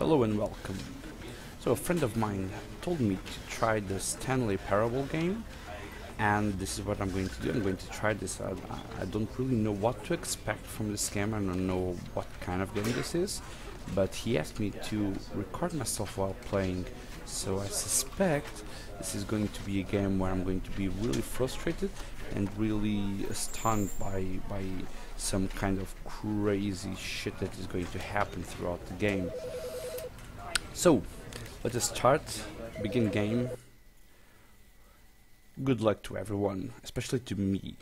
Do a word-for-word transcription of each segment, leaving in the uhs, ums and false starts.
Hello and welcome. So a friend of mine told me to try the Stanley Parable game, and this is what I'm going to do. I'm going to try this. I, I don't really know what to expect from this game. I don't know what kind of game this is, but he asked me to record myself while playing, so I suspect this is going to be a game where I'm going to be really frustrated and really stunned by by some kind of crazy shit that is going to happen throughout the game. So let us start. Begin game. Good luck to everyone, especially to me.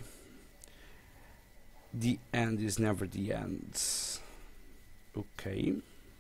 The end is never the end. Okay.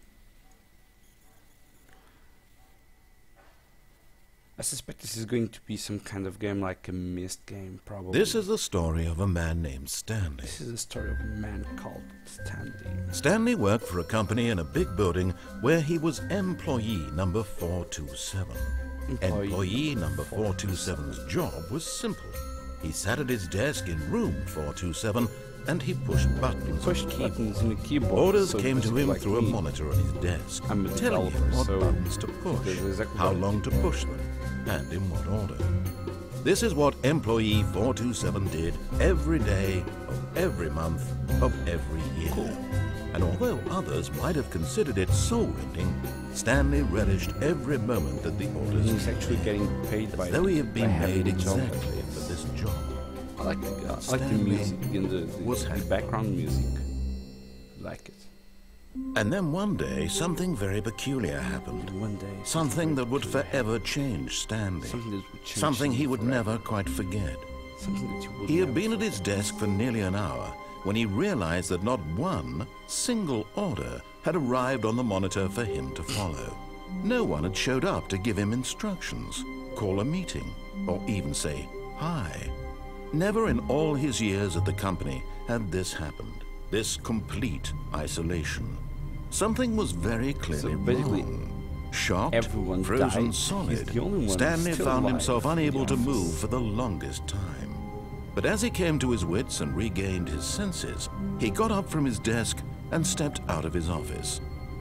I suspect this is going to be some kind of game like a Myst game, probably. This is the story of a man named Stanley. This is the story of a man called Stanley. Stanley worked for a company in a big building where he was employee number four two seven. Employee, employee number four two seven's job was simple. He sat at his desk in room four two seven and he pushed buttons. He pushed on buttons in the keyboard. Orders so came to him like through me. a monitor on his desk, I'm a telling him developer, what so buttons to push, exactly how what long to push them, and in what order. This is what employee four two seven did every day of every month of every year. Cool. And although others might have considered it soul-rending, Stanley relished every moment that the orders He's actually getting paid by though he had been by having made a job like exactly this. for this job. I like the, uh, I like the Stanley music and the, the, was the happy. background music. I like it. And then one day, something very peculiar happened. And one day, Something that would peculiar forever change Stanley. Something that would change Something he him would forever. never quite forget. Something that you would He had never been at his forget. desk for nearly an hour when he realized that not one single order had arrived on the monitor for him to follow. No one had showed up to give him instructions, call a meeting, or even say hi. Never in all his years at the company had this happened, this complete isolation. Something was very clearly So basically, wrong. Shocked, everyone frozen died. solid, He's the only one Stanley still found alive himself in the unable to office. move for the longest time. But as he came to his wits and regained his senses, he got up from his desk and stepped out of his office.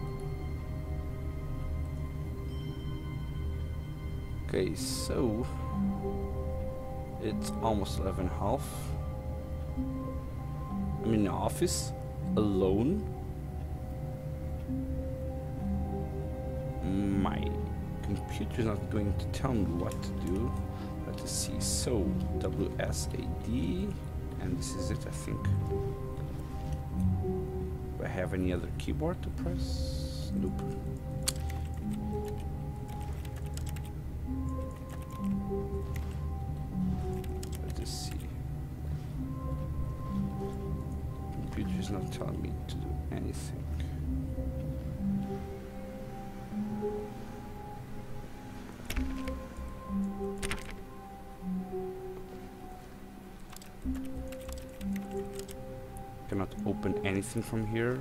Okay, so it's almost eleven and a half. I'm in the office alone. My computer's not going to tell me what to do. Let us see. So W S A D, and this is it, I think. Do I have any other keyboard to press? Nope. Let us see. Computer is not telling me to do anything. Cannot open anything from here.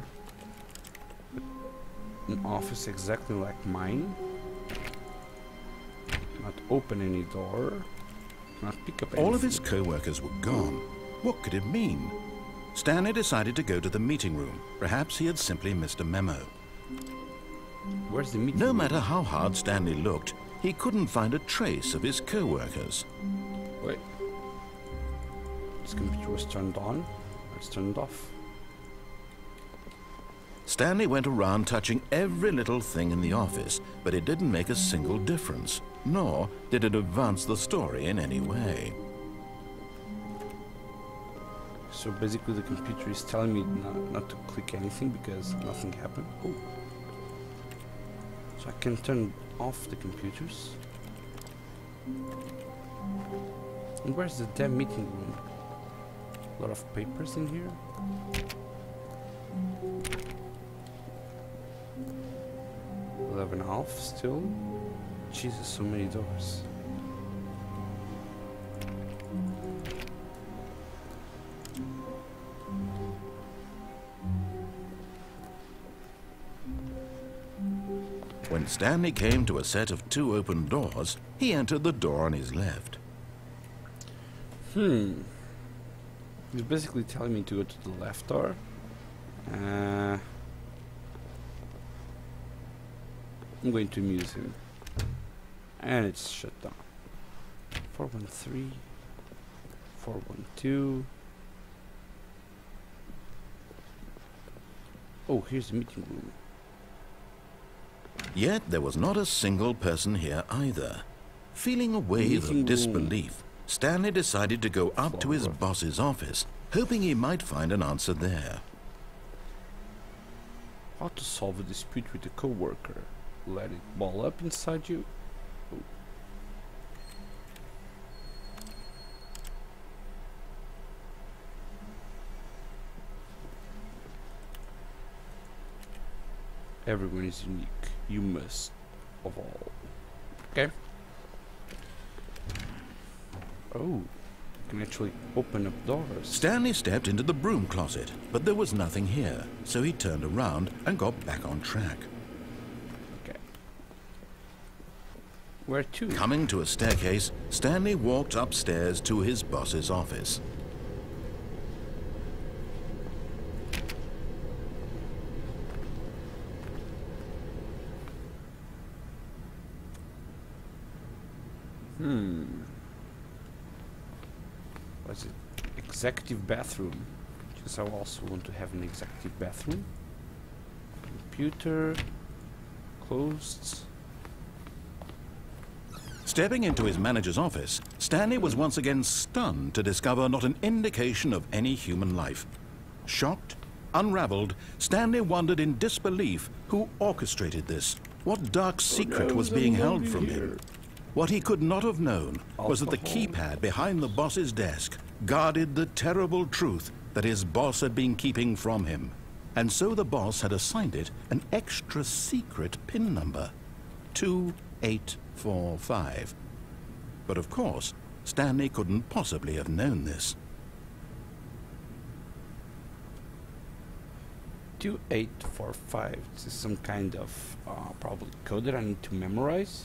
An office exactly like mine. Cannot open any door. Cannot pick up anything. All of his co-workers were gone. What could it mean? Stanley decided to go to the meeting room. Perhaps he had simply missed a memo. Where's the meeting No room? matter how hard Stanley looked, he couldn't find a trace of his co-workers. Wait. This computer was turned on. It's turned off. Stanley went around touching every little thing in the office, but it didn't make a single difference, nor did it advance the story in any way. So basically the computer is telling me not, not to click anything because nothing happened. Oh. So I can turn off the computers. And where's the damn meeting room? A lot of papers in here. Eleven and a half still. Jesus, so many doors. When Stanley came to a set of two open doors, he entered the door on his left. Hmm. He's basically telling me to go to the left door. Uh, I'm going to amuse him. And it's shut down. four one three. four one two. Oh, here's the meeting room. Yet there was not a single person here either. Feeling a wave Meeting of disbelief, Stanley decided to go up to his Floor. boss's office, hoping he might find an answer there. How to solve a dispute with a coworker? Let it ball up inside you. Oh. Everyone is unique. You must of all. Okay. Oh, you can actually open up doors. Stanley stepped into the broom closet, but there was nothing here, so he turned around and got back on track. Okay. Where to? Coming to a staircase, Stanley walked upstairs to his boss's office. Hmm. What's it? Executive bathroom. Because I also want to have an executive bathroom. Computer. Closed. Stepping into his manager's office, Stanley was once again stunned to discover not an indication of any human life. Shocked, unraveled, Stanley wondered in disbelief who orchestrated this. What dark secret was being held from him? What he could not have known was that the keypad behind the boss's desk guarded the terrible truth that his boss had been keeping from him. And so the boss had assigned it an extra secret PIN number, two eight four five. But of course, Stanley couldn't possibly have known this. two eight four five. This is some kind of uh, probably code that I need to memorize.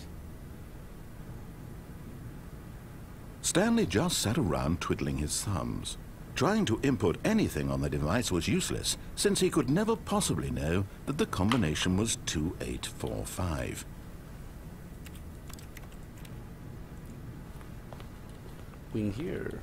Stanley just sat around twiddling his thumbs. Trying to input anything on the device was useless, since he could never possibly know that the combination was two eight four five. In here.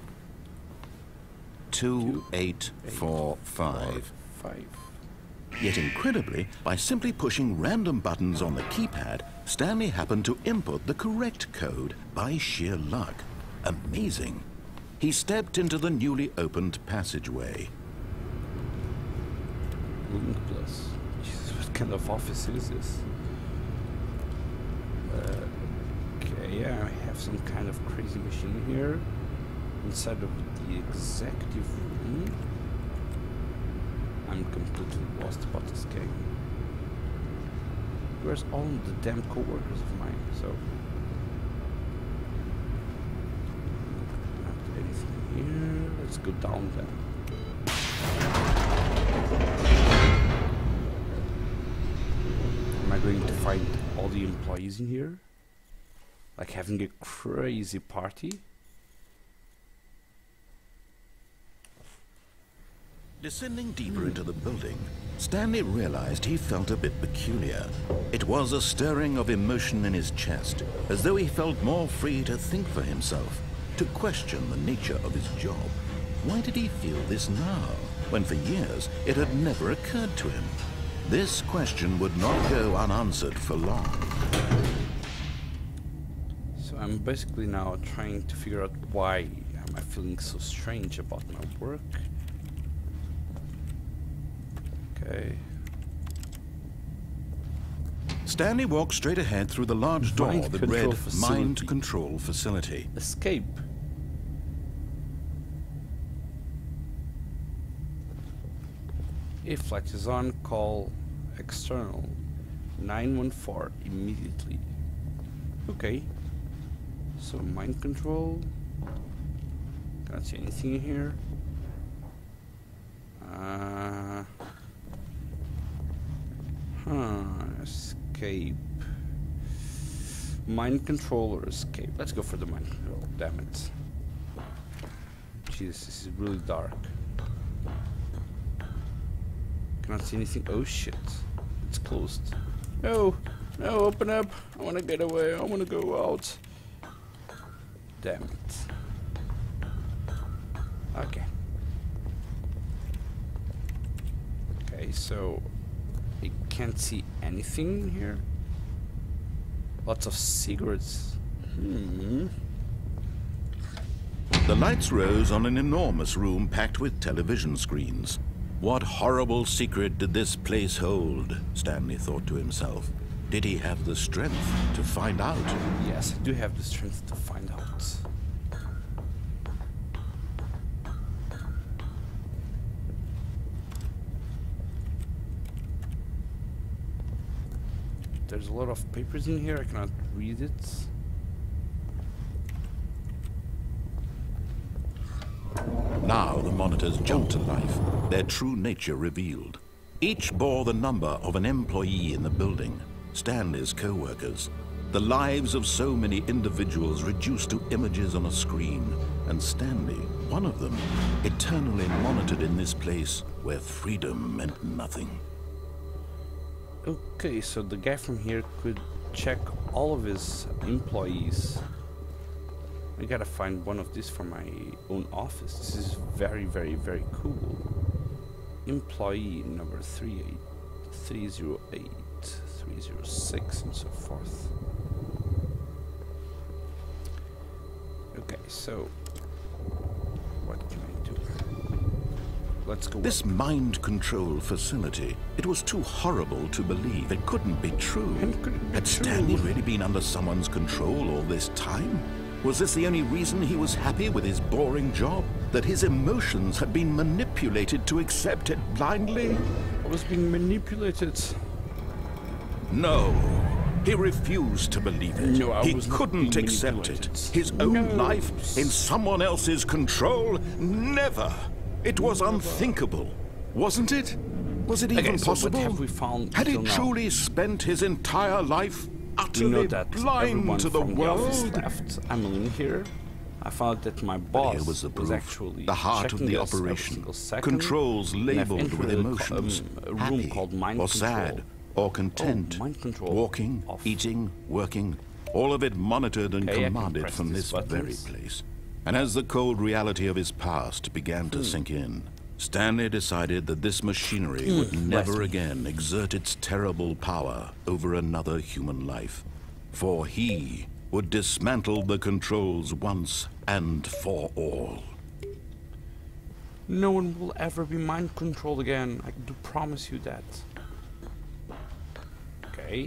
two eight four five. Five. Yet incredibly, by simply pushing random buttons on the keypad, Stanley happened to input the correct code by sheer luck. Amazing. He stepped into the newly opened passageway. Link plus. Jesus, what kind of office is this? Uh, okay, yeah, I have some kind of crazy machine here. Inside of the executive room. I'm completely lost about this game. Where's all the damn co-workers of mine? So, not anything here. Let's go down then. Am I going to find all the employees in here? Like having a crazy party? Descending deeper into the building, Stanley realized he felt a bit peculiar. It was a stirring of emotion in his chest, as though he felt more free to think for himself, to question the nature of his job. Why did he feel this now, when for years it had never occurred to him? This question would not go unanswered for long. So I'm basically now trying to figure out why am I feeling so strange about my work. Okay. Stanley walked straight ahead through the large door Mind that control read facility. Mind Control Facility. Escape. If light is on, call external nine one four immediately. Okay. So mind control. Can't see anything in here. Uh, huh. Escape. Mind control or escape. Let's go for the mind control. Damn it. Jesus, this is really dark. Cannot see anything. Oh shit. It's closed. No. No, open up. I want to get away. I want to go out. Damn it. Okay. Okay, so you can't see anything in here. Lots of cigarettes. Hmm. The lights rose on an enormous room packed with television screens. What horrible secret did this place hold? Stanley thought to himself. Did he have the strength to find out? Yes, I do have the strength to find out. There's a lot of papers in here. I cannot read it. Now the monitors jumped to life, their true nature revealed. Each bore the number of an employee in the building, Stanley's co-workers. The lives of so many individuals reduced to images on a screen, and Stanley, one of them, eternally monitored in this place where freedom meant nothing. Okay, so the guy from here could check all of his employees. I gotta find one of these for my own office. This is very, very, very cool. Employee number three eight three zero eight three zero six and so forth. Okay, so what can I do? Let's go. This up. mind control facility, it was too horrible to believe. It couldn't be true. It couldn't be Had true. Stanley really been under someone's control all this time? Was this the only reason he was happy with his boring job? That his emotions had been manipulated to accept it blindly? I was being manipulated. No. He refused to believe it. No, I he was not couldn't being accept it. manipulated. His own No. life in someone else's control? Never. It was unthinkable, wasn't it? Was it even Okay, so possible? what have we found Had he until now? truly spent his entire life You utterly know that blind everyone to the from the office world? left. I'm in here. I found that my boss Here was the proof, actually the heart of checking the this every operation. single second. Controls And I've labeled entered with a co- emotions, um, a room happy called mind or control. sad or content, Oh, mind control walking, off. eating, working, all of it monitored and Okay, I can commanded press from these this very buttons. place. And as the cold reality of his past began to Hmm. sink in, Stanley decided that this machinery would never bless me. again exert its terrible power over another human life. For he would dismantle the controls once and for all. No one will ever be mind controlled again. I do promise you that. Okay.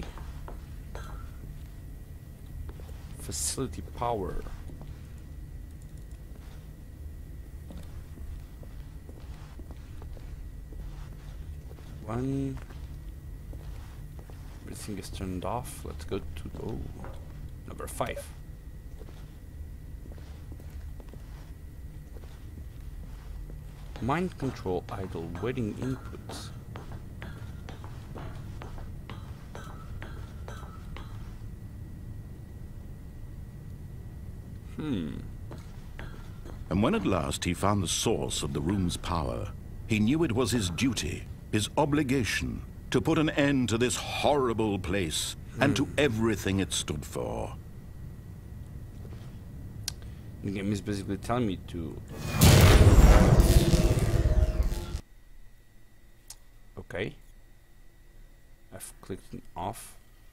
Facility power. One. Everything is turned off. Let's go to oh, number five. Mind control idle waiting inputs. Hmm. And when at last he found the source of the room's power, he knew it was his duty, his obligation, to put an end to this horrible place and to everything it stood for. The game is basically telling me to... Okay. I've clicked it off.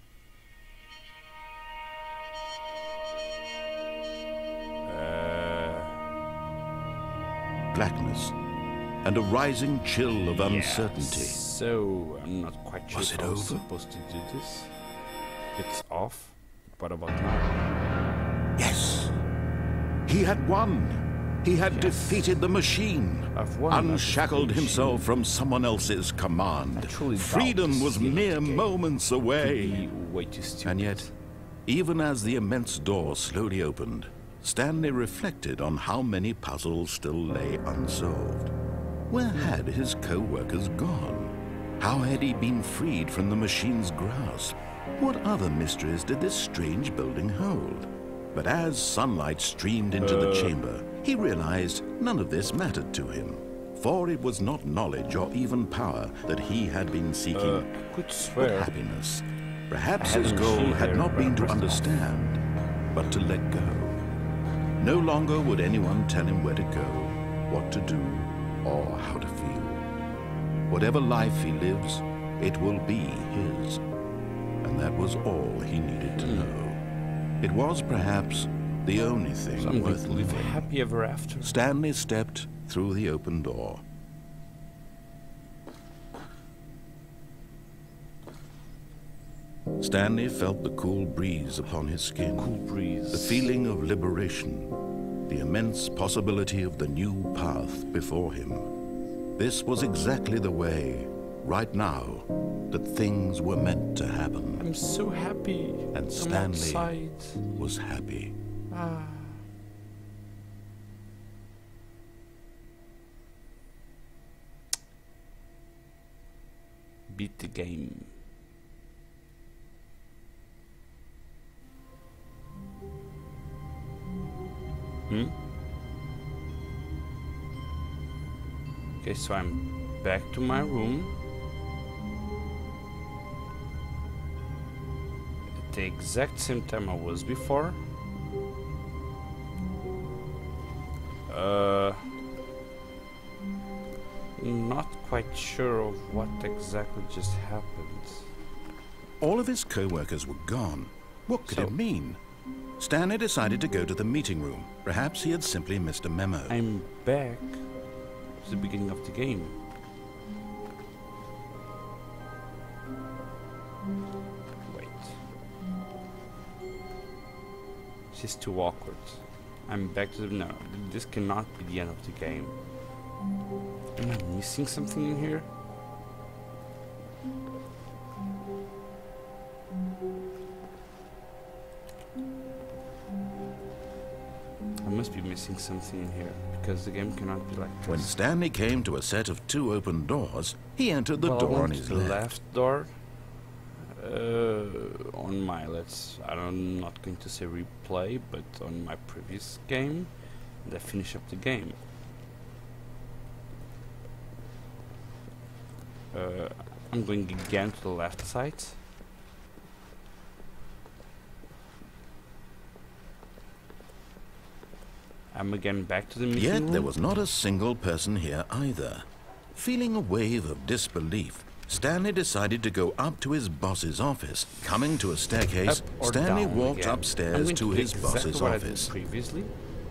Uh, Blackness and a rising chill of uncertainty. yeah, so I'm not quite sure Was if it I was over? supposed to do this. It's off. What about now? Yes, he had won. He had Yes. defeated the machine, I've won. I've unshackled defeated the himself machine. from someone else's command. I truly doubt Freedom this was is gonna mere be gay. moments away. Could be way too stupid. And yet, even as the immense door slowly opened, Stanley reflected on how many puzzles still lay unsolved. Where had his co-workers gone? How had he been freed from the machine's grasp? What other mysteries did this strange building hold? But as sunlight streamed into the chamber, he realized none of this mattered to him. For it was not knowledge or even power that he had been seeking, Uh, I could but swear happiness. Perhaps I his had a goal machine had here, not but been to first off- understand, but to let go. No longer would anyone tell him where to go, what to do, or how to feel. Whatever life he lives, it will be his. And that was all he needed to know. It was perhaps the only thing So I'm going worth to live living. happy ever after. Stanley stepped through the open door. Stanley felt the cool breeze upon his skin. Cool breeze. The feeling of liberation, the immense possibility of the new path before him. This was exactly the way, right now, that things were meant to happen. I'm so happy. And I'm Stanley outside. was happy. Ah. Beat the game. Hmm? Okay, so I'm back to my room. At the exact same time I was before. Uh, not quite sure of what exactly just happened. All of his co-workers were gone. What could So- it mean? Stanley decided to go to the meeting room. Perhaps he had simply missed a memo. I'm back to the beginning of the game. Wait. This is too awkward. I'm back to the... No, this cannot be the end of the game. Am I missing something in here? I must be missing something in here, because the game cannot be like this. When Stanley came to a set of two open doors, he entered the well, I door on went his to the left. left door. Uh, on my let's I'm not going to say replay, but on my previous game, and I finish up the game. Uh, I'm going again to the left side. I'm again back to the meeting Yet room. there was not a single person here either. Feeling a wave of disbelief, Stanley decided to go up to his boss's office. Coming to a staircase, Up or Stanley down walked again. I'm upstairs going to do his exactly boss's what I did office. previously.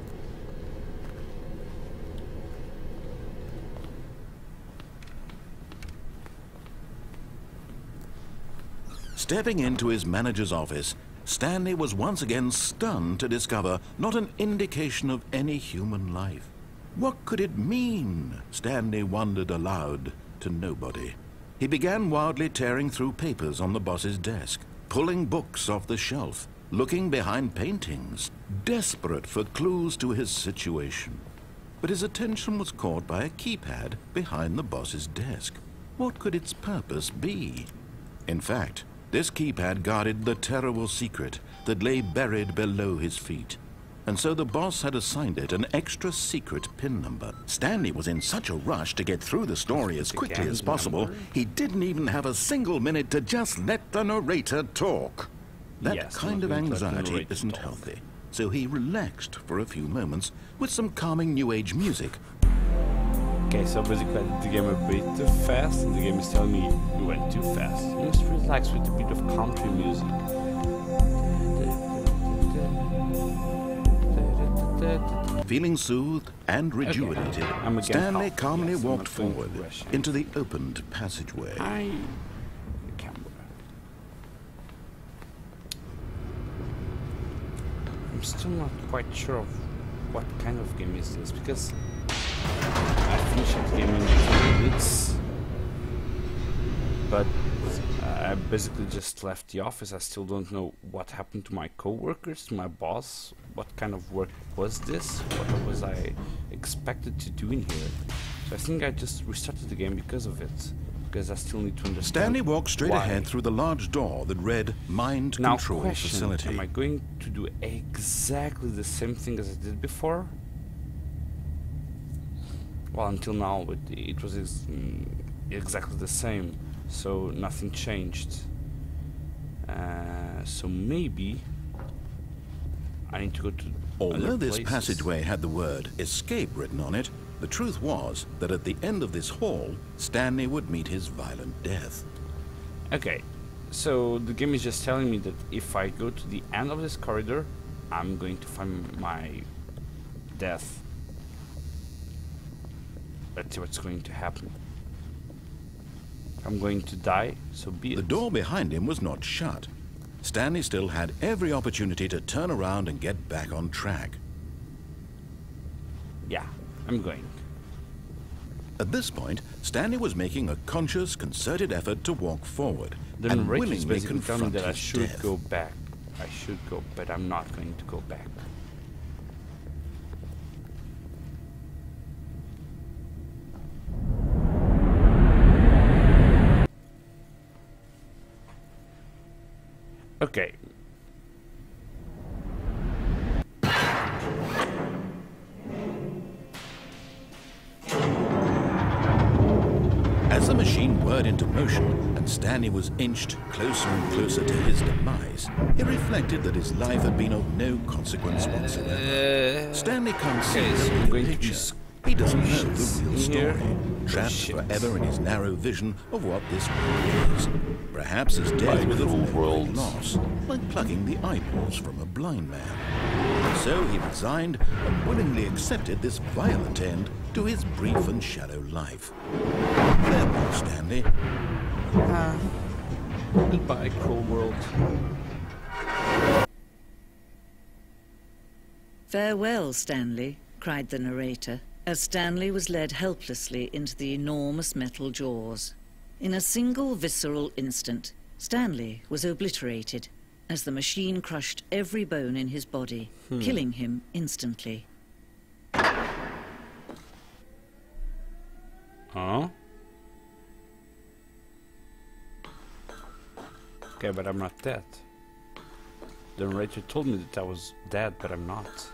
Stepping into his manager's office, Stanley was once again stunned to discover not an indication of any human life. What could it mean? Stanley wondered aloud to nobody. He began wildly tearing through papers on the boss's desk, pulling books off the shelf, looking behind paintings, desperate for clues to his situation. But his attention was caught by a keypad behind the boss's desk. What could its purpose be? In fact, this keypad guarded the terrible secret that lay buried below his feet. And so the boss had assigned it an extra secret PIN number. Stanley was in such a rush to get through the story as quickly as possible, he didn't even have a single minute to just let the narrator talk. That Yes, kind of I'm not going to let the anxiety narrator isn't talk. healthy. So he relaxed for a few moments with some calming new age music. Okay, so basically I did the game a bit too fast, and the game is telling me you went too fast. You must relax with a bit of country music. Feeling soothed and rejuvenated, I'm again Stanley calm. calmly Yes, I'm walked not going to forward rush in. into the opened passageway. I... the camera. I'm still not quite sure of what kind of game is this, because I finished the game in fifteen minutes, but I basically just left the office. I still don't know what happened to my co-workers, to my boss. What kind of work was this? What was I expected to do in here? So I think I just restarted the game because of it, because I still need to understand. Stanley walked straight why. ahead through the large door that read Mind Now, Control question, Facility. am I going to do exactly the same thing as I did before? Well, until now it, it was ex mm, exactly the same, so nothing changed. Uh, Uh, so maybe I need to go to Although other this places. passageway had the word escape written on it, the truth was that at the end of this hall, Stanley would meet his violent death. Okay, so the game is just telling me that if I go to the end of this corridor, I'm going to find my death. Let's see what's going to happen. I'm going to die, so be it. The door behind him was not shut. Stanley still had every opportunity to turn around and get back on track. Yeah, I'm going. At this point, Stanley was making a conscious, concerted effort to walk forward The and narrator is willingly basically telling me confront that I his should death. go back. I should go, but I'm not going to go back. Okay. As the machine whirred into motion and Stanley was inched closer and closer to his demise, he reflected that his life had been of no consequence whatsoever. Stanley can't see okay, the so bigger I'm going to picture. just He doesn't know shits the real in here. story, trapped Shit. forever in his narrow vision of what this world is. Perhaps his death was of cruel no great world. loss, like plucking the eyeballs from a blind man. So he resigned and willingly accepted this violent end to his brief and shallow life. Farewell, Stanley. Ah. Goodbye, cruel world. "Farewell, Stanley," cried the narrator, as Stanley was led helplessly into the enormous metal jaws. In a single visceral instant, Stanley was obliterated as the machine crushed every bone in his body, Hmm. killing him instantly. Huh? Okay, but I'm not dead. The narrator told me that I was dead, but I'm not.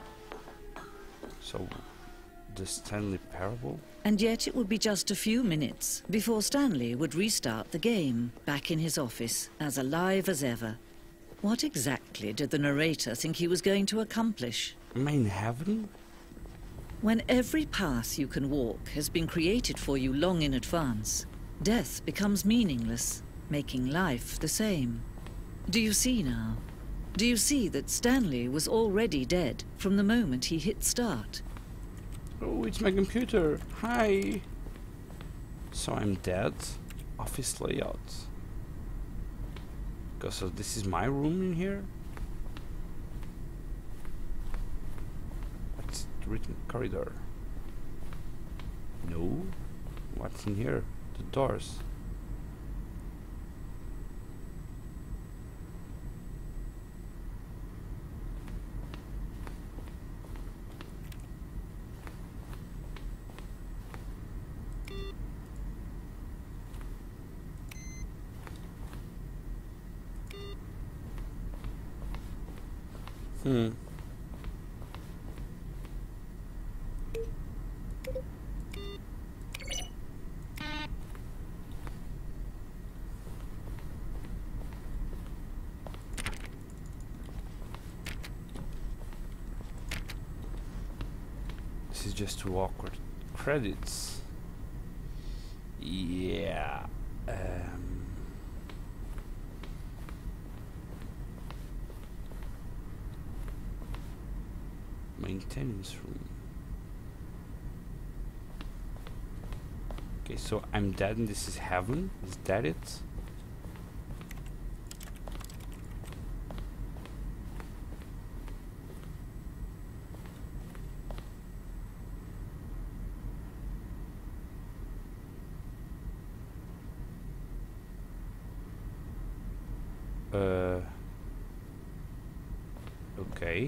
So, the Stanley Parable? And yet it would be just a few minutes before Stanley would restart the game, back in his office, as alive as ever. What exactly did the narrator think he was going to accomplish? Am I in heaven? When every path you can walk has been created for you long in advance, death becomes meaningless, making life the same. Do you see now? Do you see that Stanley was already dead from the moment he hit start? Oh, it's my computer. Hi. So I'm dead. Office layout. Okay, so this is my room in here. What's it written? Corridor. No. What's in here? The doors. Hmm. This is just too awkward. Credits. Yeah. Um. Maintenance room. Okay, so I'm dead and this is heaven. Is that it? Uh. Okay.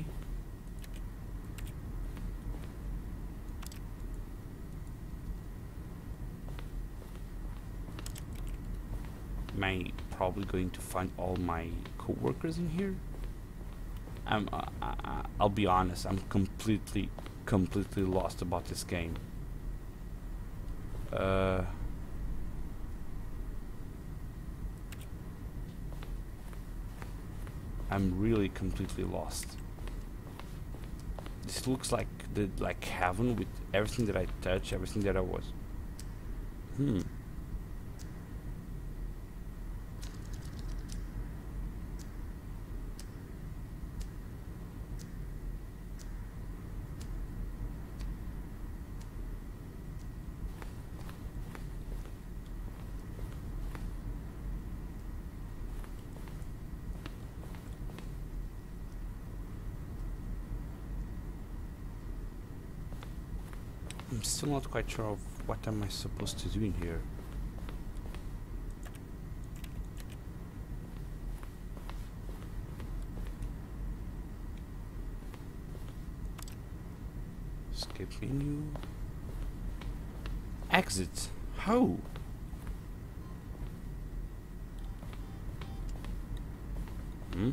Am I probably going to find all my co-workers in here? I'm, uh, I, I'll be honest, I'm completely, completely lost about this game. Uh, I'm really completely lost. This looks like the like heaven with everything that I touch, everything that I was. Hmm. I'm still not quite sure of what am I supposed to do in here. Escape menu. Exit. How? Hmm?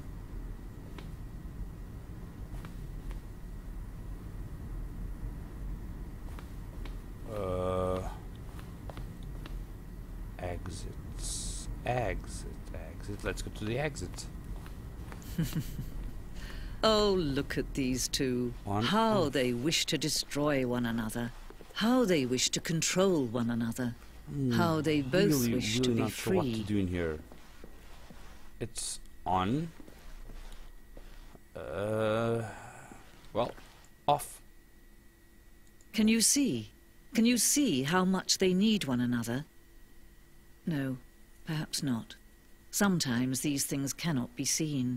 Exits. Exit. Exit. Let's go to the exit. Oh, look at these two. One How off. they wish to destroy one another. How they wish to control one another. How they both really, wish really to be not sure what to free. do in here. It's on. Uh, well, off. Can you see? Can you see how much they need one another? No, perhaps not. Sometimes these things cannot be seen.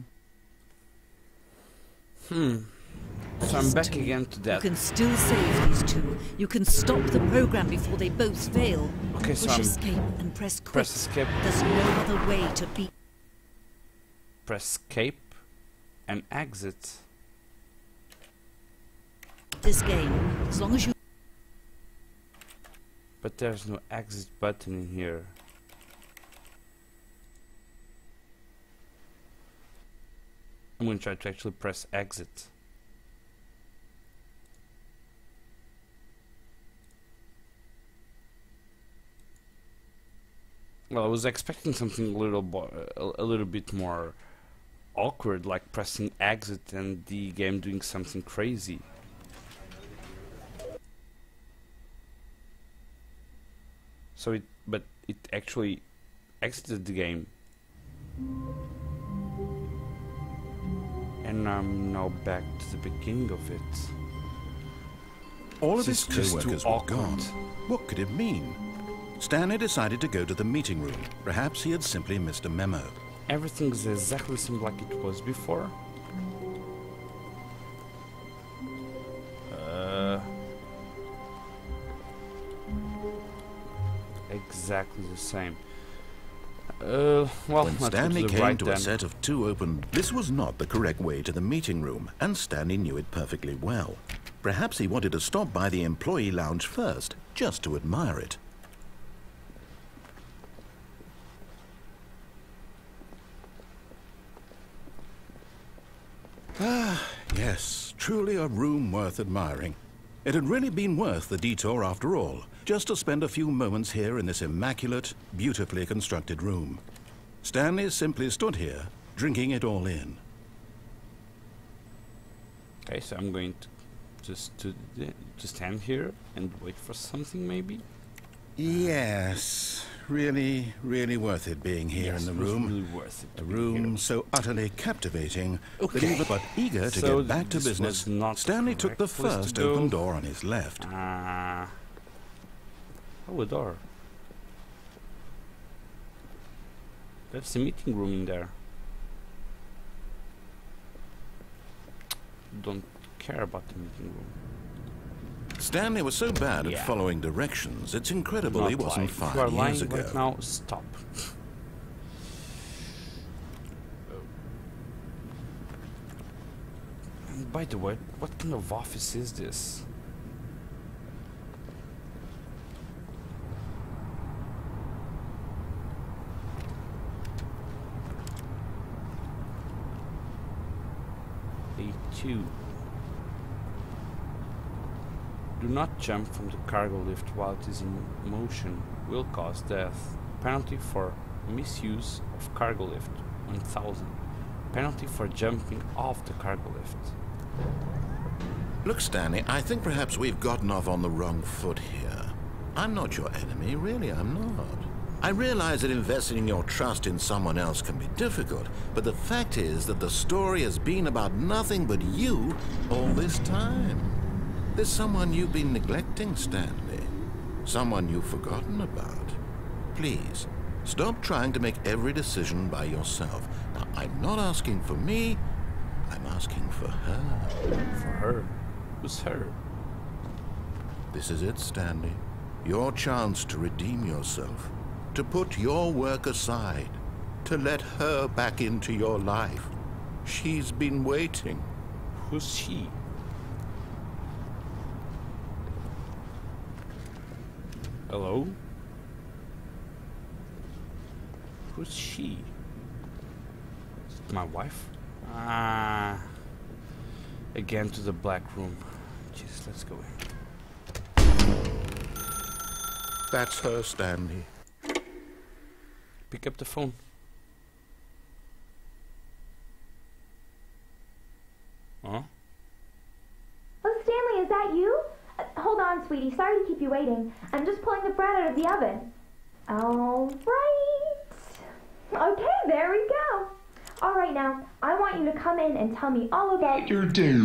Hmm. So I'm back Two. again to You that. can still save these two. You can stop the program before they both fail. Okay, so Push I'm escape and press quit. press escape. There's no other way to beat. Press escape and exit. This game, as long as you... But there's no exit button in here. I'm going to try to actually press exit. Well, I was expecting something a little bo a, a little bit more awkward, like pressing exit and the game doing something crazy. So it, but it actually exited the game. And I'm now back to the beginning of it. All of This his is just too co-workers were awkward. gone. What could it mean? Stanley decided to go to the meeting room. Perhaps he had simply missed a memo. Everything's exactly same like it was before. Uh, exactly the same. Uh, well, When let's Stanley go to the came right to then. a set of two open... This was not the correct way to the meeting room, and Stanley knew it perfectly well. Perhaps he wanted to stop by the employee lounge first, just to admire it. Ah, yes, truly a room worth admiring. It had really been worth the detour after all, just to spend a few moments here in this immaculate, beautifully constructed room. Stanley simply stood here, drinking it all in. Okay, so I'm going to just to to stand here and wait for something, maybe. Yes, really, really worth it being here Yes, in the it was room. really worth it to A be room here. so utterly captivating that Okay. even but eager to So get back to this was business, not the Stanley took the correct place to first go. open door on his left. Ah, oh, a door. That's the meeting room in there. Don't care about the meeting room. Stanley was so bad Yeah. at following directions, it's incredible Not he wasn't lying. If you are five lying years ago. right now, stop. And by the way, what kind of office is this? A two. Do not jump from the cargo lift while it is in motion. Will cause death. Penalty for misuse of cargo lift, one thousand. penalty for jumping off the cargo lift. Look, Stanley, I think perhaps we've gotten off on the wrong foot here. I'm not your enemy, really, I'm not. I realize that investing your trust in someone else can be difficult, but the fact is that the story has been about nothing but you all this time. There's someone you've been neglecting, Stanley. Someone you've forgotten about. Please, stop trying to make every decision by yourself. Now, I'm not asking for me, I'm asking for her. For her? Who's her? This is it, Stanley. Your chance to redeem yourself. To put your work aside. To let her back into your life. She's been waiting. Who's she? Hello? Who's she? Is it my wife? Ah. Again to the black room. Jesus, let's go in. That's her, Stanley. Pick up the phone. Huh? Oh, Stanley, is that you? Uh, hold on, sweetie. Sorry to keep you waiting. I'm just pulling the bread out of the oven. All right. Okay, there we go. All right, now, I want you to come in and tell me all about your day.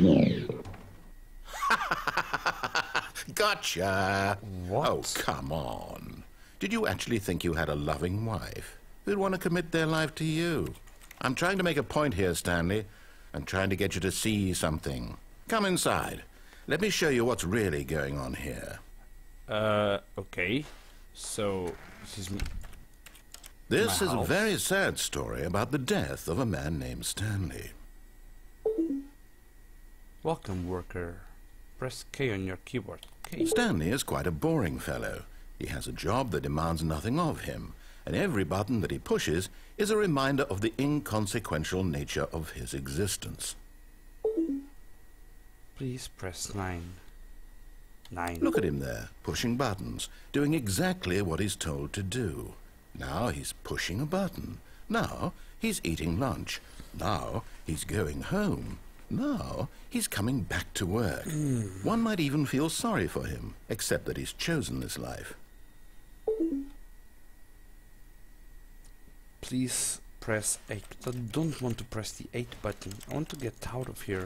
Gotcha. What? Oh, come on. Did you actually think you had a loving wife who'd want to commit their life to you? I'm trying to make a point here, Stanley. I'm trying to get you to see something. Come inside. Let me show you what's really going on here. Uh, okay. So, this is... This My is a house. very sad story about the death of a man named Stanley. Welcome, worker. Press K on your keyboard. K. Stanley is quite a boring fellow. He has a job that demands nothing of him, and every button that he pushes is a reminder of the inconsequential nature of his existence. Please press nine. Nine. Look at him there, pushing buttons, doing exactly what he's told to do. Now he's pushing a button. Now he's eating lunch. Now he's going home. Now he's coming back to work. Mm. One might even feel sorry for him, except that he's chosen this life. Please press eight. I don't want to press the eight button. I want to get out of here.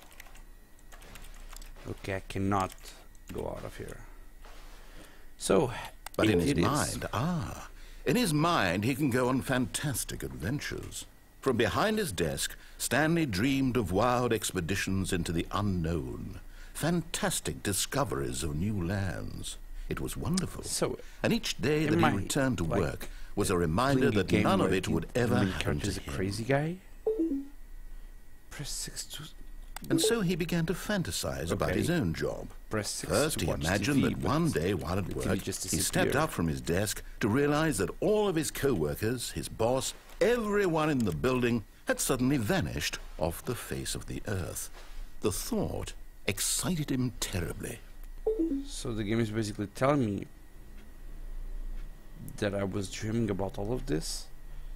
Okay, I cannot go out of here. So, but it, in his it mind, is. ah, in his mind he can go on fantastic adventures. From behind his desk, Stanley dreamed of wild expeditions into the unknown, fantastic discoveries of new lands. It was wonderful. So, and each day that he returned to like, work was a reminder that none of it would ever happen to him. A crazy guy. Press six to. And so he began to fantasize okay. about his own job. Press six First, to he watch imagined T V, that one day while at work, he stepped up from his desk to realize that all of his co-workers, his boss, everyone in the building had suddenly vanished off the face of the earth. The thought excited him terribly. So the game is basically telling me that I was dreaming about all of this,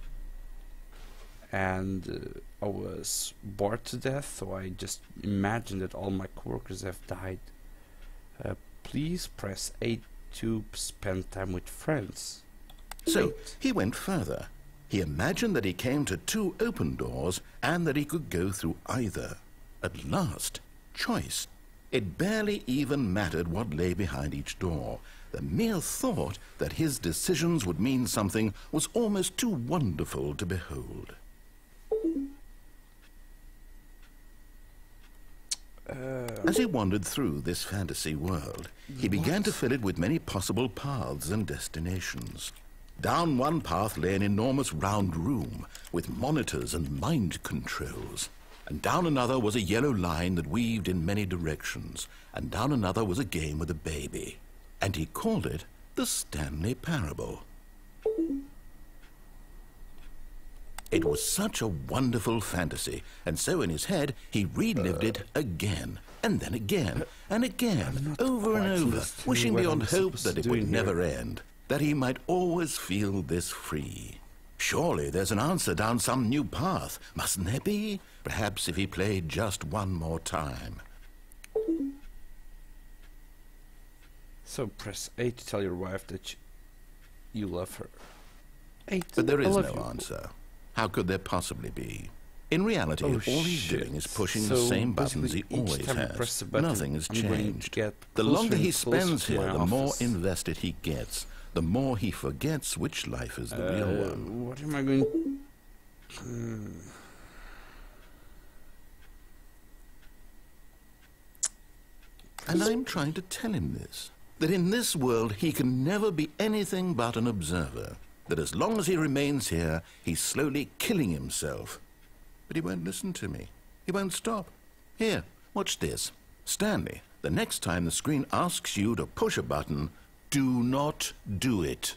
and uh, I was bored to death, so I just imagined that all my coworkers have died. Uh, please press eight to spend time with friends. So Eight. He went further. He imagined that he came to two open doors and that he could go through either. At last, choice. It barely even mattered what lay behind each door. The mere thought that his decisions would mean something was almost too wonderful to behold. Uh, As he wandered through this fantasy world, he began what? to fill it with many possible paths and destinations. Down one path lay an enormous round room with monitors and mind controls. And down another was a yellow line that weaved in many directions. And down another was a game with a baby. And he called it the Stanley Parable. It was such a wonderful fantasy, and so in his head he relived uh, it again, and then again, and again, over and over, wishing beyond hope that it would never end, that he might always feel this free. Surely there's an answer down some new path, mustn't there be? Perhaps if he played just one more time. So press A to tell your wife that you love her. eight. But there I is love no you. answer. How could there possibly be? In reality, Oh, all he's shit. doing is pushing So the same buttons he basically, each always time I has. press the button, Nothing has I'm going to changed. get The closer longer and he closer spends to here, my the more office. invested he gets. The more he forgets which life is the real Uh, one. What am I going? Hmm. And I'm trying to tell him this. That in this world he can never be anything but an observer. That as long as he remains here, he's slowly killing himself. But he won't listen to me. He won't stop. Here, watch this. Stanley, the next time the screen asks you to push a button, do not do it.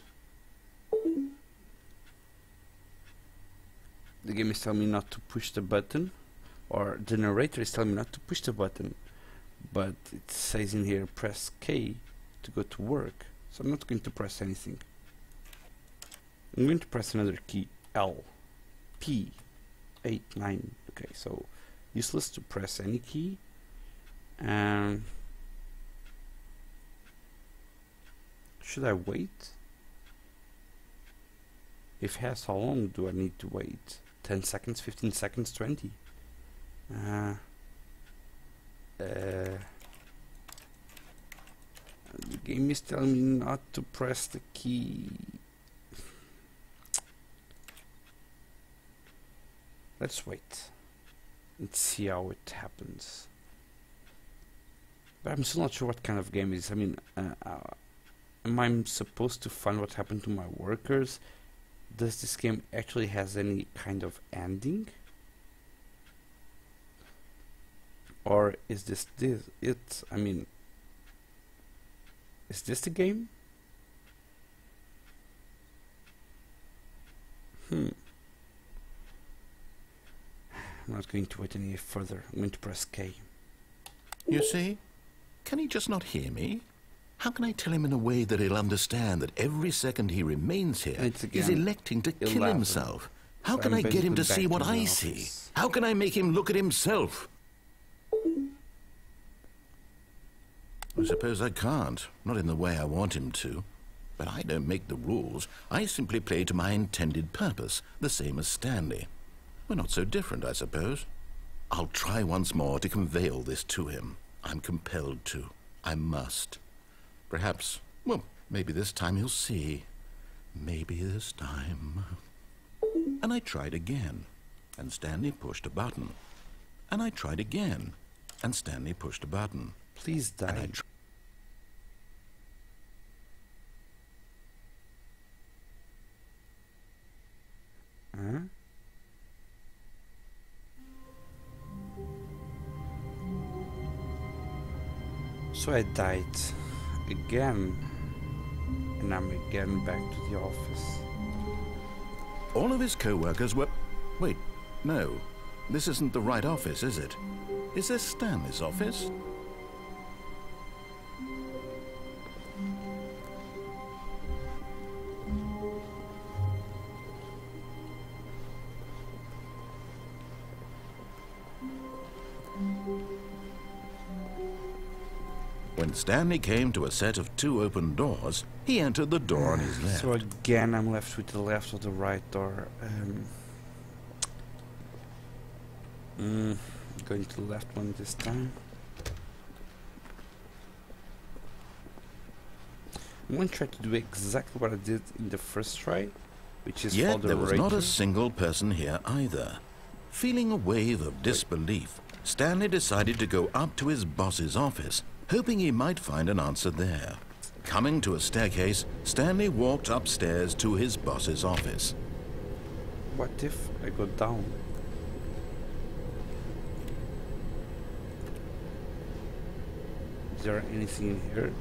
The game is telling me not to push the button, or the narrator is telling me not to push the button, but it says in here press K to go to work, so I'm not going to press anything. I'm going to press another key, L, P, eight, nine, okay, so useless to press any key. Um, should I wait? If yes, how long do I need to wait? ten seconds, fifteen seconds, twenty? Uh, uh, the game is telling me not to press the key. Let's wait. Let's see how it happens. But I'm still not sure what kind of game it is. I mean, uh, uh, am I supposed to find what happened to my workers? Does this game actually has any kind of ending? Or is this this it? I mean, is this the game? Hmm. I'm not going to wait any further. I'm going to press K. You see? Can he just not hear me? How can I tell him in a way that he'll understand that every second he remains here, It's he's again electing to kill eleven. himself? How So can I'm I get him to basically see back what to my I see? office. How can I make him look at himself? I suppose I can't, not in the way I want him to. But I don't make the rules. I simply play to my intended purpose, the same as Stanley. We're not so different, I suppose. I'll try once more to convey all this to him. I'm compelled to. I must. Perhaps, well, maybe this time he'll see. Maybe this time. And I tried again, and Stanley pushed a button. And I tried again, and Stanley pushed a button. Please And I die. tr- Huh? So I died again, and I'm again back to the office. All of his co-workers were... Wait, no. This isn't the right office, is it? Is this Stanley's office? When Stanley came to a set of two open doors, he entered the door on his left. So again, I'm left with the left or the right door. Um, mm, going to the left one this time. I'm going to try to do exactly what I did in the first try, which is follow Yet the there was not narrator. a single person here either. Feeling a wave of disbelief, Stanley decided to go up to his boss's office, hoping he might find an answer there. Coming to a staircase, Stanley walked upstairs to his boss's office. What if I go down? Is there anything in here?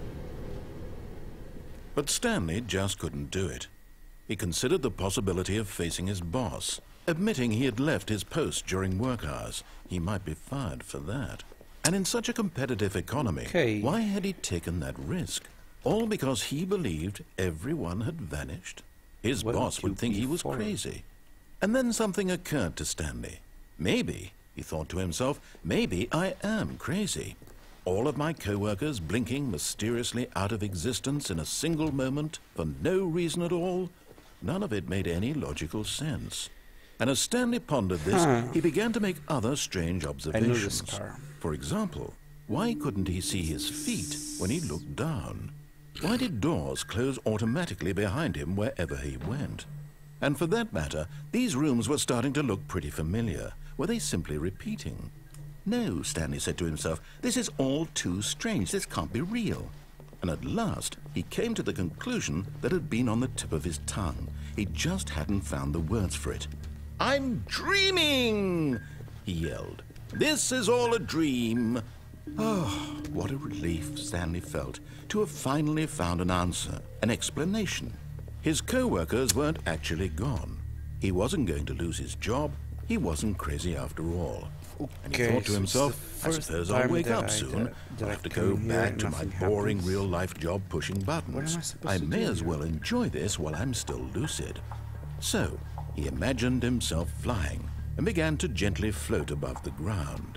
But Stanley just couldn't do it. He considered the possibility of facing his boss, admitting he had left his post during work hours. He might be fired for that. And in such a competitive economy, Okay. why had he taken that risk? All because he believed everyone had vanished? His Wouldn't boss you would think be he was foreign? crazy. And then something occurred to Stanley. Maybe, he thought to himself, maybe I am crazy. All of my co-workers blinking mysteriously out of existence in a single moment for no reason at all. None of it made any logical sense. And as Stanley pondered this, Huh. he began to make other strange I observations. know this car. For example, why couldn't he see his feet when he looked down? Why did doors close automatically behind him wherever he went? And for that matter, these rooms were starting to look pretty familiar. Were they simply repeating? No, Stanley said to himself, this is all too strange. This can't be real. And at last, he came to the conclusion that had been on the tip of his tongue. He just hadn't found the words for it. I'm dreaming, he yelled. This is all a dream. Oh, what a relief Stanley felt to have finally found an answer, an explanation. His co-workers weren't actually gone. He wasn't going to lose his job. He wasn't crazy after all. And he Okay, thought to so himself, it's the I first suppose I'll time wake that up I- soon. that- that I'll I have to come go here back and to my nothing boring happens. real-life job pushing buttons. What am I supposed I to may do as here? well enjoy this while I'm still lucid. So, he imagined himself flying and began to gently float above the ground.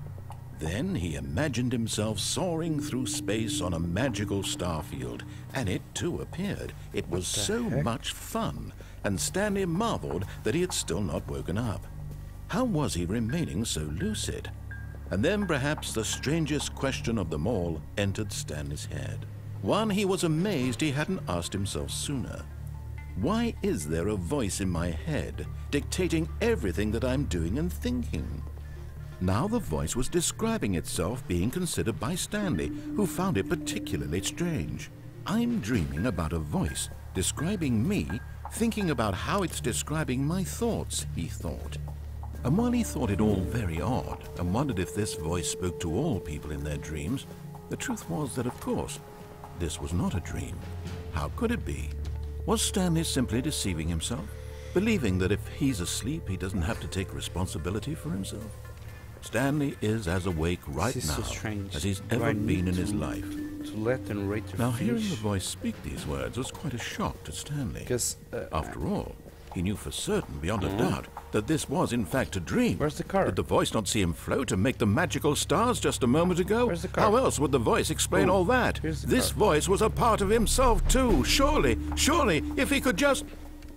Then he imagined himself soaring through space on a magical starfield, and it too appeared. It was the so heck? much fun, and Stanley marveled that he had still not woken up. How was he remaining so lucid? And then perhaps the strangest question of them all entered Stanley's head. One he was amazed he hadn't asked himself sooner. Why is there a voice in my head dictating everything that I'm doing and thinking? Now the voice was describing itself being considered by Stanley, who found it particularly strange. I'm dreaming about a voice describing me, thinking about how it's describing my thoughts, he thought. And while he thought it all very odd and wondered if this voice spoke to all people in their dreams, the truth was that, of course, this was not a dream. How could it be? Was Stanley simply deceiving himself, believing that if he's asleep, he doesn't have to take responsibility for himself? Stanley is as awake right This is now so strange. as he's Do ever I been need in his to- life. To let and rate the Now, fish. hearing the voice speak these words was quite a shock to Stanley. Because uh, After all, he knew for certain, beyond a doubt, that this was in fact a dream. Where's the car? Did the voice not see him float and make the magical stars just a moment ago? Where's the car? How else would the voice explain Oh, all that? here's the This car. voice was a part of himself too. Surely, surely, if he could just...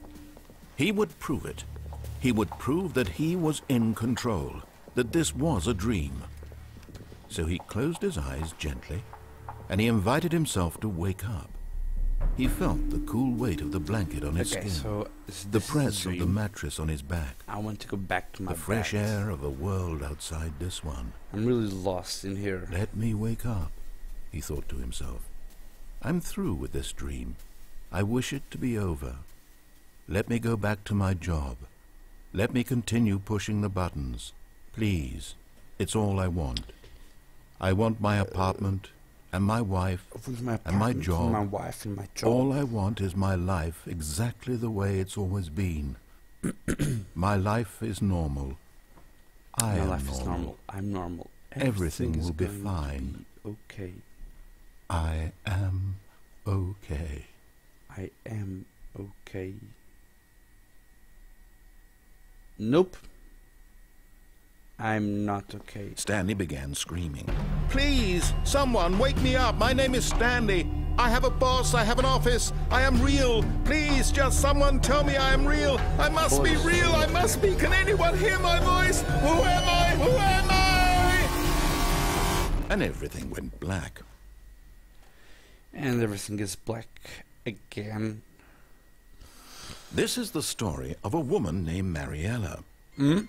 He would prove it. He would prove that he was in control, that this was a dream. So he closed his eyes gently, and he invited himself to wake up. He felt the cool weight of the blanket on his okay, skin, so this, the this is a press of the dream. mattress on his back, I want to go back to my the fresh bed. air of a world outside this one. I'm really lost in here. Let me wake up, he thought to himself. I'm through with this dream. I wish it to be over. Let me go back to my job. Let me continue pushing the buttons. Please, it's all I want. I want my apartment and my wife With my and my apartment, job. my wife and my job. All I want is my life exactly the way it's always been. My life is normal. I my am life normal. is normal. I'm normal. Everything is will be going to fine. be okay. I am okay. I am okay. Nope. I'm not okay. Stanley began screaming. Please, someone, wake me up. My name is Stanley. I have a boss. I have an office. I am real. Please, just someone tell me I am real. I must be real. I must be. Can anyone hear my voice? Who am I? Who am I? And everything went black. And everything is black again. This is the story of a woman named Mariella. Hmm?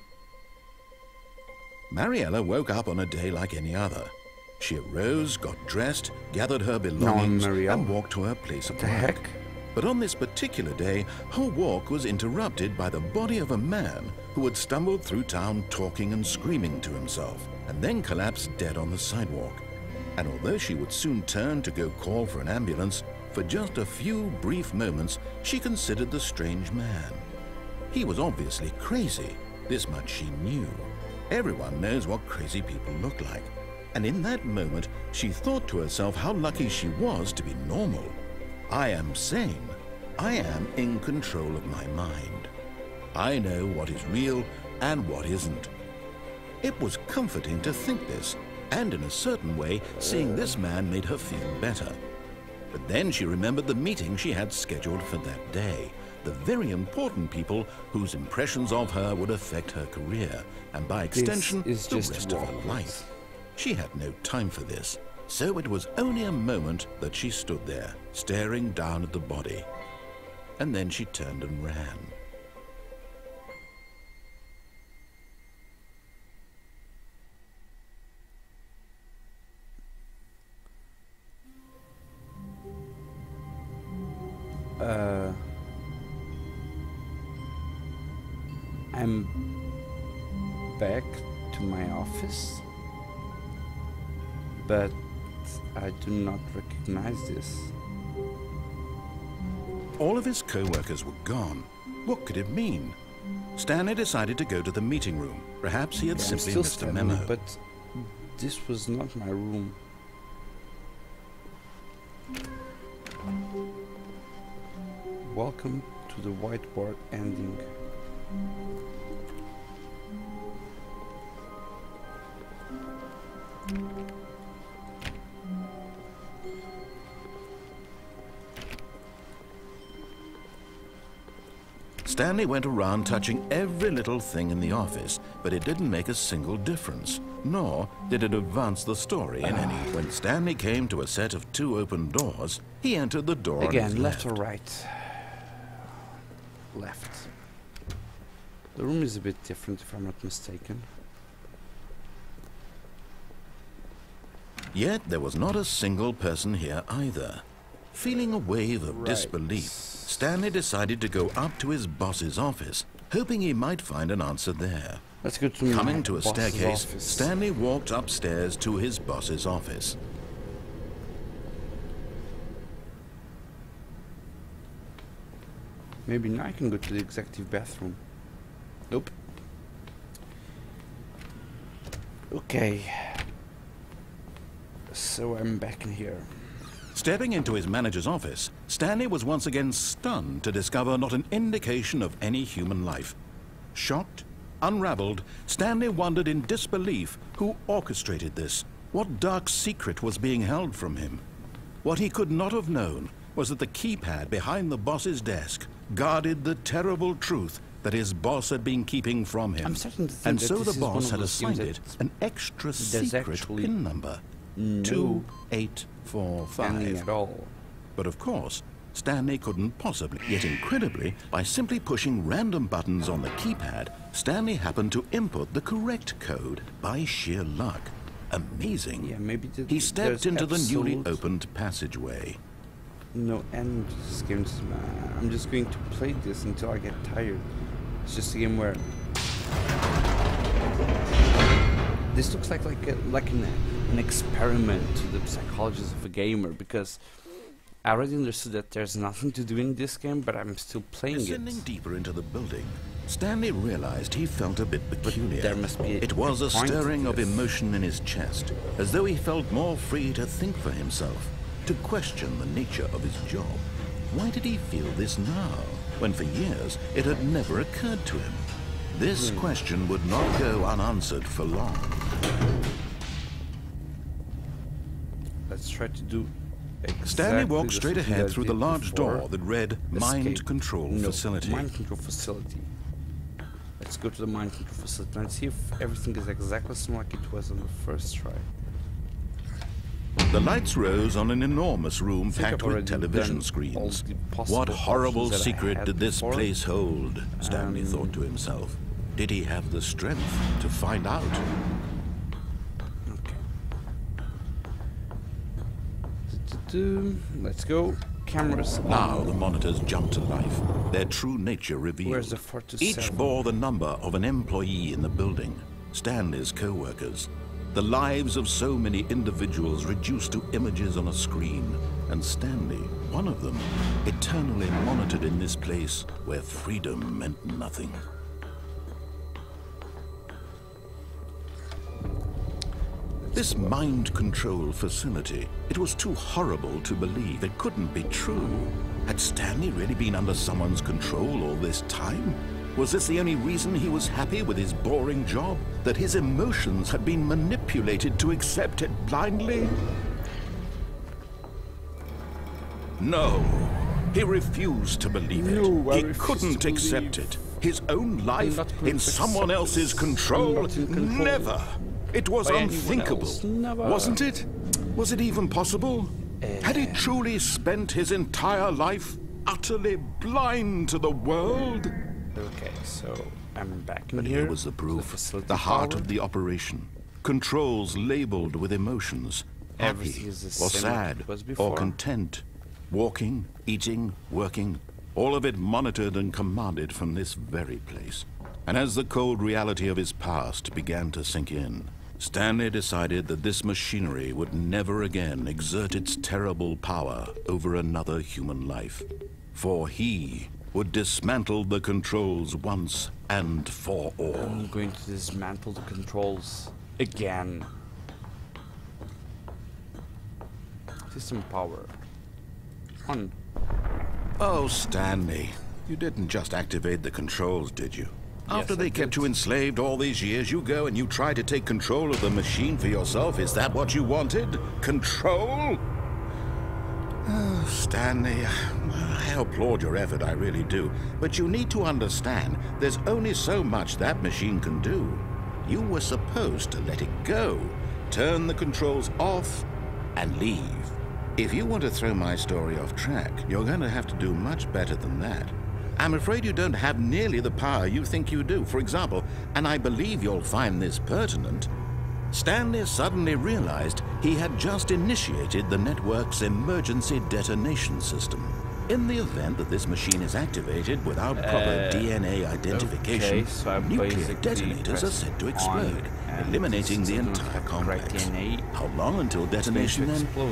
Mariella woke up on a day like any other. She arose, got dressed, gathered her belongings, Mariella. and walked to her place of The work. heck? But on this particular day, her walk was interrupted by the body of a man who had stumbled through town talking and screaming to himself, and then collapsed dead on the sidewalk. And although she would soon turn to go call for an ambulance, for just a few brief moments she considered the strange man. He was obviously crazy, this much she knew. Everyone knows what crazy people look like. And in that moment, she thought to herself how lucky she was to be normal. I am sane. I am in control of my mind. I know what is real and what isn't. It was comforting to think this, and in a certain way, seeing this man made her feel better. But then she remembered the meeting she had scheduled for that day, the very important people whose impressions of her would affect her career, and by extension, This is the just rest of her walk. life. She had no time for this, so it was only a moment that she stood there, staring down at the body. And then she turned and ran. Uh, I'm back to my office, but I do not recognize this. All of his co-workers were gone. What could it mean? Stanley decided to go to the meeting room. Perhaps he had Yeah, I'm simply still missed a standing, memo. but this was not my room. Welcome to the whiteboard ending. Stanley went around touching every little thing in the office, but it didn't make a single difference, nor did it advance the story in any. When Stanley came to a set of two open doors, he entered the door on his Again, left left. or right? Left. The room is a bit different if I'm not mistaken. Yet there was not a single person here either. Feeling a wave of Right. disbelief, Stanley decided to go up to his boss's office, hoping he might find an answer there. Let's go to my Coming to a boss's staircase, office. Stanley walked upstairs to his boss's office. Maybe now I can go to the executive bathroom. Nope. Okay. So I'm back in here. Stepping into his manager's office, Stanley was once again stunned to discover not an indication of any human life. Shocked, unraveled, Stanley wondered in disbelief who orchestrated this. What dark secret was being held from him? What he could not have known was that the keypad behind the boss's desk guarded the terrible truth that his boss had been keeping from him. I'm starting to think and that so this the is one boss of had those games assigned it that an extra there's secret actually pin number. no two eight four ending five. at all. But of course, Stanley couldn't possibly. Yet incredibly, by simply pushing random buttons on the keypad, Stanley happened to input the correct code by sheer luck. Amazing. Yeah, maybe the, He stepped there's into the newly absolute opened passageway. no end to this game. Just, uh, I'm just going to play this until I get tired. It's just a game where this looks like like a, like an, an experiment to the psychologists of a gamer, because I already understood that there's nothing to do in this game, but I'm still playing Descending it. deeper into the building, Stanley realized he felt a bit peculiar. there must be a- it was a a point to stirring of this. emotion in his chest, as though he felt more free to think for himself, to question the nature of his job. Why did he feel this now, when for years it had never occurred to him? This Hmm. question would not go unanswered for long. Let's try to do exactly Stanley walked the straight thing ahead I through the did large before. door that read Mind Escape. Control No, Facility. Mind control facility. Let's go to the mind control facility. Let's see if everything is exactly similar like it was on the first try. The lights rose on an enormous room I think packed I've with already television done screens. all the possible What horrible options that I secret had did this before. place hold? Stanley Um, thought to himself. Did he have the strength to find out? Okay. Du-du-du. Let's go. Cameras Now on. the monitors jumped to life, their true nature revealed. Where's the four to Each seven? bore the number of an employee in the building, Stanley's co-workers. The lives of so many individuals reduced to images on a screen, and Stanley, one of them, eternally monitored in this place where freedom meant nothing. Let's This mind control facility, it was too horrible to believe. It couldn't be true. Had Stanley really been under someone's control all this time? Was this the only reason he was happy with his boring job? That his emotions had been manipulated to accept it blindly? No. He refused to believe it. No, I he refuse couldn't to accept believe. it. His own life not going in to someone accept else's this. control? I'm not in control. Never. It was By anyone unthinkable. else. Never. Wasn't it? Was it even possible? Had he truly spent his entire life utterly blind to the world? Okay, so I'm back in But here. here was the proof, facility the heart power. of the operation. Controls labeled with emotions. Everything Happy, is the or same sad, like it was or before. content. Walking, eating, working, all of it monitored and commanded from this very place. And as the cold reality of his past began to sink in, Stanley decided that this machinery would never again exert its terrible power over another human life. For he would dismantle the controls once and for all. I'm going to dismantle the controls again. System power. On. Oh, Stanley, you didn't just activate the controls, did you? After Yes, they I kept did. you enslaved all these years, you go and you try to take control of the machine for yourself. Is that what you wanted? Control? Oh, Stanley, I applaud your effort, I really do. But you need to understand, there's only so much that machine can do. You were supposed to let it go, turn the controls off, and leave. If you want to throw my story off track, you're going to have to do much better than that. I'm afraid you don't have nearly the power you think you do. For example, and I believe you'll find this pertinent, Stanley suddenly realized he had just initiated the network's emergency detonation system. In the event that this machine is activated without proper Uh, D N A identification, okay, so I nuclear basically detonators are press set to on explode, and eliminating the it's entire not complex. correct D N A. How long until It's going to detonation then? explode.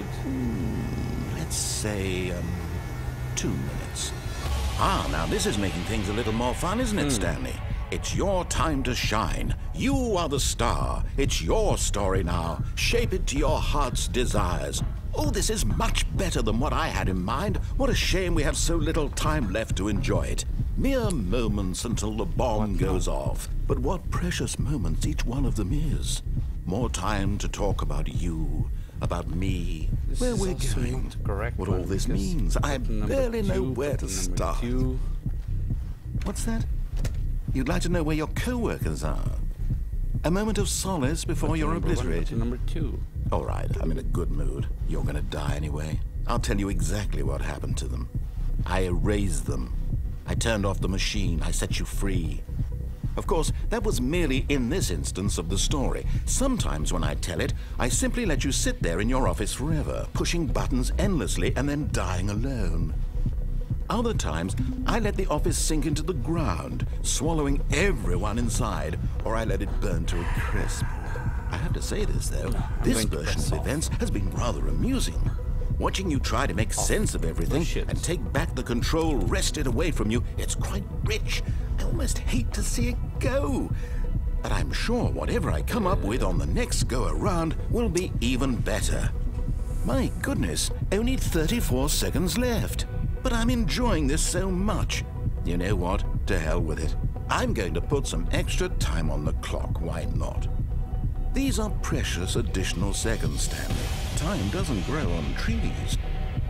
Let's say, um, two minutes. Ah, now this is making things a little more fun, isn't it, Stanley? It's your time to shine. You are the star. It's your story now. Shape it to your heart's desires. Oh, this is much better than what I had in mind. What a shame we have so little time left to enjoy it. Mere moments until the bomb goes off. But what precious moments each one of them is. More time to talk about you, about me, This where is we're also going, not the correct what one, all this because means. I button number barely know two, where to button number start. two. What's that? You'd like to know where your co-workers are? A moment of solace before Button you're number one, obliterated. button number two. All right, I'm in a good mood. You're gonna die anyway. I'll tell you exactly what happened to them. I erased them. I turned off the machine. I set you free. Of course, that was merely in this instance of the story. Sometimes when I tell it, I simply let you sit there in your office forever, pushing buttons endlessly and then dying alone. Other times, I let the office sink into the ground, swallowing everyone inside, or I let it burn to a crisp. I have to say this, though. This going to version press of off. events has been rather amusing. Watching you try to make sense of everything Bullshit. and take back the control wrested away from you, it's quite rich. I almost hate to see it go. But I'm sure whatever I come up with on the next go-around will be even better. My goodness, only thirty-four seconds left. But I'm enjoying this so much. You know what? To hell with it. I'm going to put some extra time on the clock, why not? These are precious additional seconds, Stanley. Time doesn't grow on trees.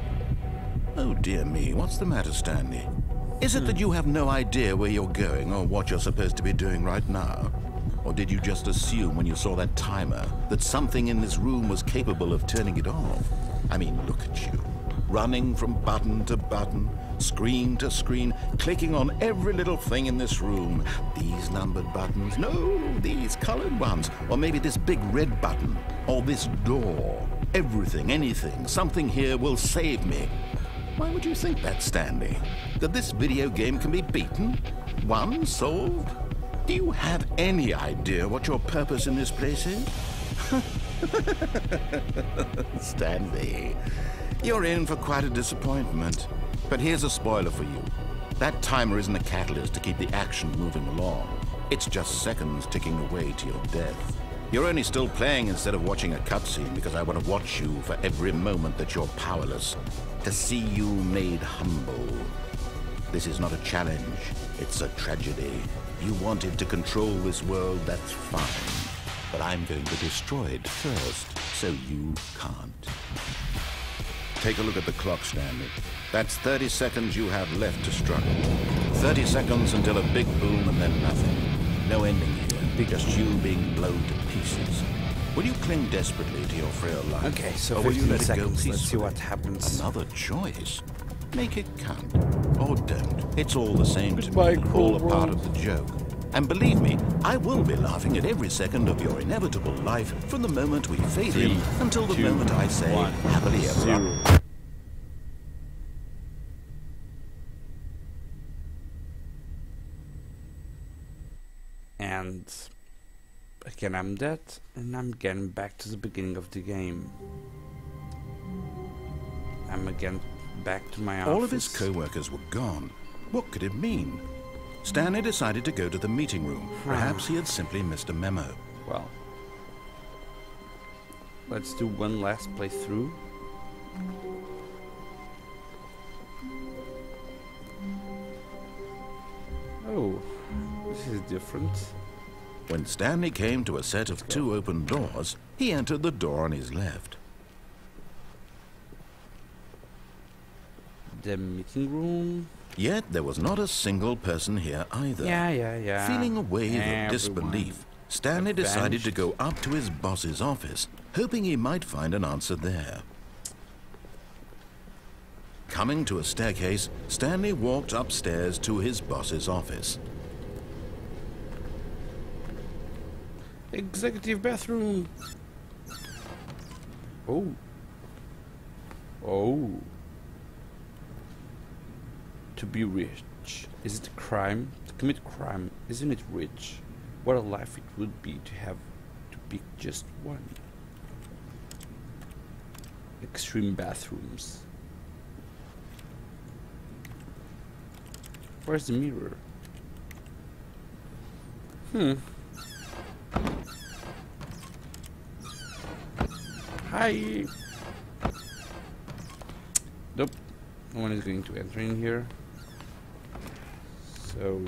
Oh dear me, what's the matter, Stanley? Is it that you have no idea where you're going or what you're supposed to be doing right now? Or did you just assume when you saw that timer that something in this room was capable of turning it off? I mean, look at you. Running from button to button, screen to screen, clicking on every little thing in this room. These numbered buttons, no, these colored ones. Or maybe this big red button, or this door. Everything, anything, something here will save me. Why would you think that, Stanley? That this video game can be beaten? Won? Solved? Do you have any idea what your purpose in this place is? Stanley, you're in for quite a disappointment. But here's a spoiler for you. That timer isn't a catalyst to keep the action moving along. It's just seconds ticking away to your death. You're only still playing instead of watching a cutscene because I want to watch you for every moment that you're powerless. To see you made humble. This is not a challenge, it's a tragedy. You wanted to control this world, that's fine. But I'm going to destroy it first, so you can't. Take a look at the clock, Stanley. That's thirty seconds you have left to struggle. thirty seconds until a big boom and then nothing. No ending here, just you being blown to pieces. Will you cling desperately to your frail life? Okay, so or will you fifteen let it go seconds. peacefully? Let's see what happens. Another choice. Make it count. Or don't. It's all the same to Goodbye, me. cruel All a part world. of the joke. And believe me, I will be laughing at every second of your inevitable life from the moment we fade Three, in until the two, moment I say one, happily ever zero. after. And again I'm dead, and I'm getting back to the beginning of the game. I'm again back to my office. All of his co-workers were gone. What could it mean? Stanley decided to go to the meeting room. Perhaps he had simply missed a memo. Well, let's do one last playthrough. Oh, this is different. When Stanley came to a set of two open doors, he entered the door on his left. The meeting room. Yet there was not a single person here either. Yeah, yeah, yeah. Feeling a wave Everyone of disbelief, Stanley had decided to vanished. go up to his boss's office, hoping he might find an answer there. Coming to a staircase, Stanley walked upstairs to his boss's office. Executive bathroom. Oh. Oh. To be rich. Is it a crime? To commit crime, isn't it rich? What a life it would be to have to pick just one. Extreme bathrooms. Where's the mirror? Hmm. Hi. Nope. No one is going to enter in here. So.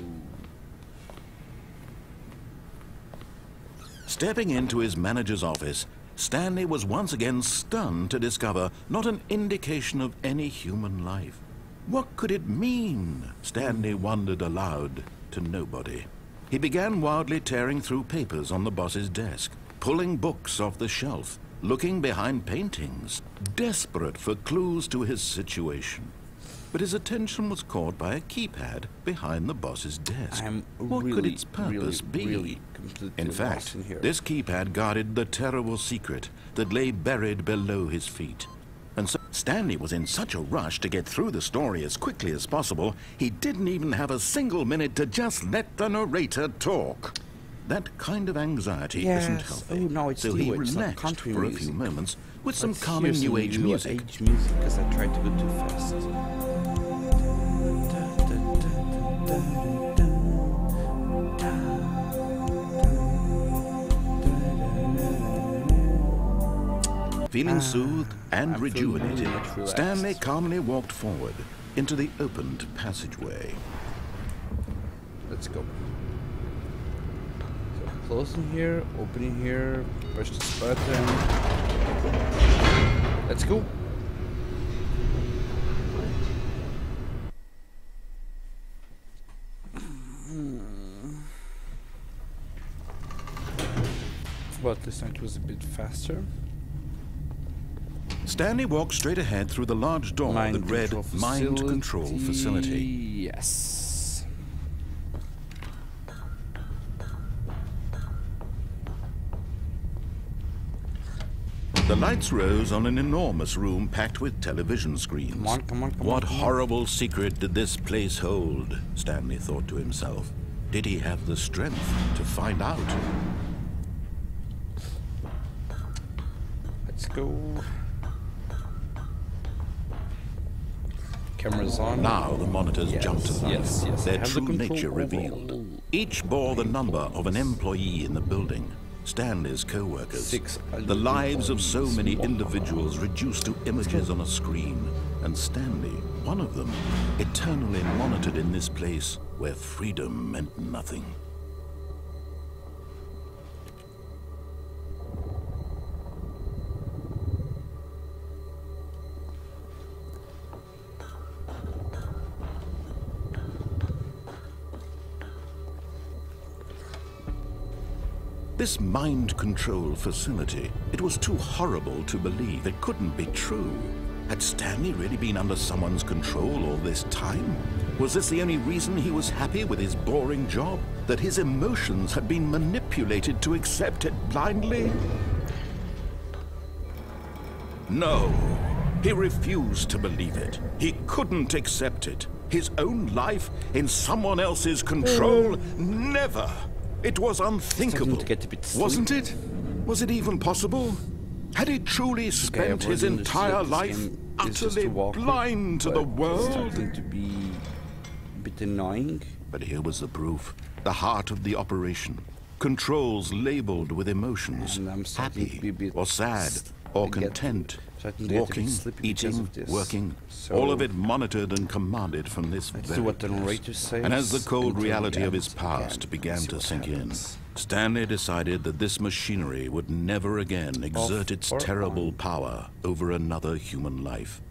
Stepping into his manager's office, Stanley was once again stunned to discover not an indication of any human life. What could it mean? Stanley wondered aloud to nobody. He began wildly tearing through papers on the boss's desk, pulling books off the shelf, looking behind paintings, desperate for clues to his situation. But his attention was caught by a keypad behind the boss's desk. I'm what really, could its purpose really, be? really completely In lost fact, in here. this keypad guarded the terrible secret that lay buried below his feet. And so Stanley was in such a rush to get through the story as quickly as possible, he didn't even have a single minute to just let the narrator talk. That kind of anxiety Yes. isn't healthy. Oh, no, it's so he new, it's not relaxed country for a music. few moments with some Let's calming hear new some age new music. age music, because I tried to go too fast. Feeling Ah, soothed and I'm feeling really rejuvenated, much relaxed. Stanley calmly walked forward into the opened passageway. Let's go. So closing here, opening here, push this button. Let's go. Well, this night was a bit faster. Stanley walked straight ahead through the large door Mind that read control Mind Control Facility. Yes. The lights rose on an enormous room packed with television screens. Come on, come on, come What on. come on. horrible secret did this place hold? Stanley thought to himself. Did he have the strength to find out? Let's go. Cameras on. Now the monitors Yes, jumped to life, yes, yes, I their have the true control nature over revealed. all. Each bore the number of an employee in the building. Stanley's co-workers. Six The lives of so many small. individuals reduced to images on a screen, and Stanley, one of them, eternally monitored in this place where freedom meant nothing. This mind control facility, it was too horrible to believe. It couldn't be true. Had Stanley really been under someone's control all this time? Was this the only reason he was happy with his boring job? That his emotions had been manipulated to accept it blindly? No, he refused to believe it. He couldn't accept it. His own life in someone else's control? Never! It was unthinkable, to get a bit wasn't it? Was it even possible? Had he truly spent his entire life utterly blind to the world? Starting to be a bit annoying. But here was the proof. The heart of the operation. Controls labeled with emotions. And I'm starting to be a Happy bit or sad s- or to get- content. starting to get a bit Walking, sleepy because eating, of this. working. So- all of it monitored and commanded from this Let's very do what the place. narrator says. And as the cold until reality the of his end past again. began See to what sink happens. in, Stanley decided that this machinery would never again exert its or terrible on? power over another human life.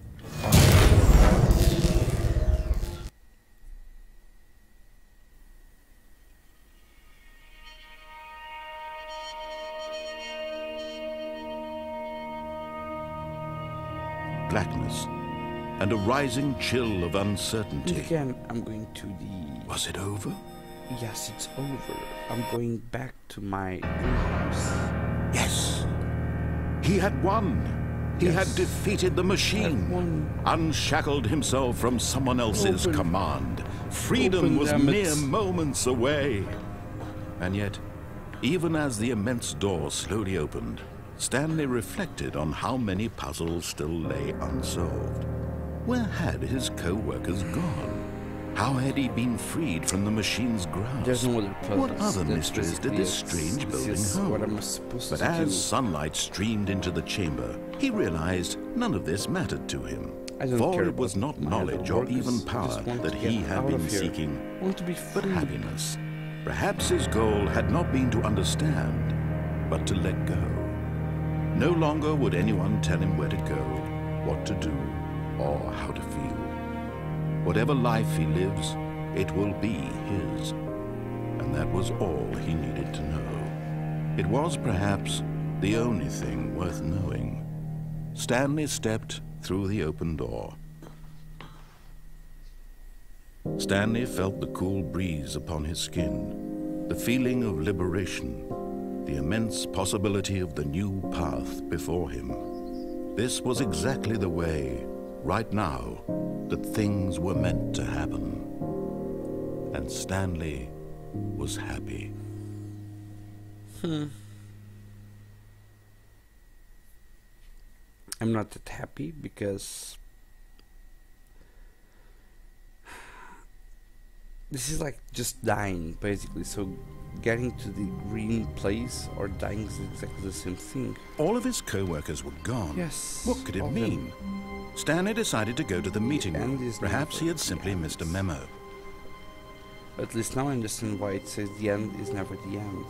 Blackness and a rising chill of And uncertainty. again, I'm going to the... Was it over? Yes, it's over. I'm going back to my greenhouse. Yes. He had won. He Yes. had defeated the machine. Had won. Unshackled himself from someone else's Open. command. Freedom Open, was damn it. mere moments away. And yet, even as the immense door slowly opened, Stanley reflected on how many puzzles still lay unsolved. Where had his co-workers gone? How had he been freed from the machine's grasp? There's no other puzzles. What other That's mysteries did basically this it. strange This building is hold? what I'm supposed But to as do. sunlight streamed into the chamber, he realized none of this mattered to him. I don't For care it was about not my knowledge other or even workers. I power just want that to he get had out been of here. seeking, I want to be but free. happiness. Perhaps his goal had not been to understand, but to let go. No longer would anyone tell him where to go, what to do, or how to feel. Whatever life he lives, it will be his. And that was all he needed to know. It was perhaps the only thing worth knowing. Stanley stepped through the open door. Stanley felt the cool breeze upon his skin, the feeling of liberation, the immense possibility of the new path before him. This was exactly the way, right now, that things were meant to happen. And Stanley was happy. Hmm. I'm not that happy because this is like just dying, basically. So getting to the green place or dying is exactly the same thing. All of his co-workers were gone. Yes. What could it all mean? them. Stanley decided to go to the meeting The end room. is Perhaps never he had the simply end. missed a memo. At least now I understand why it says the end is never the end.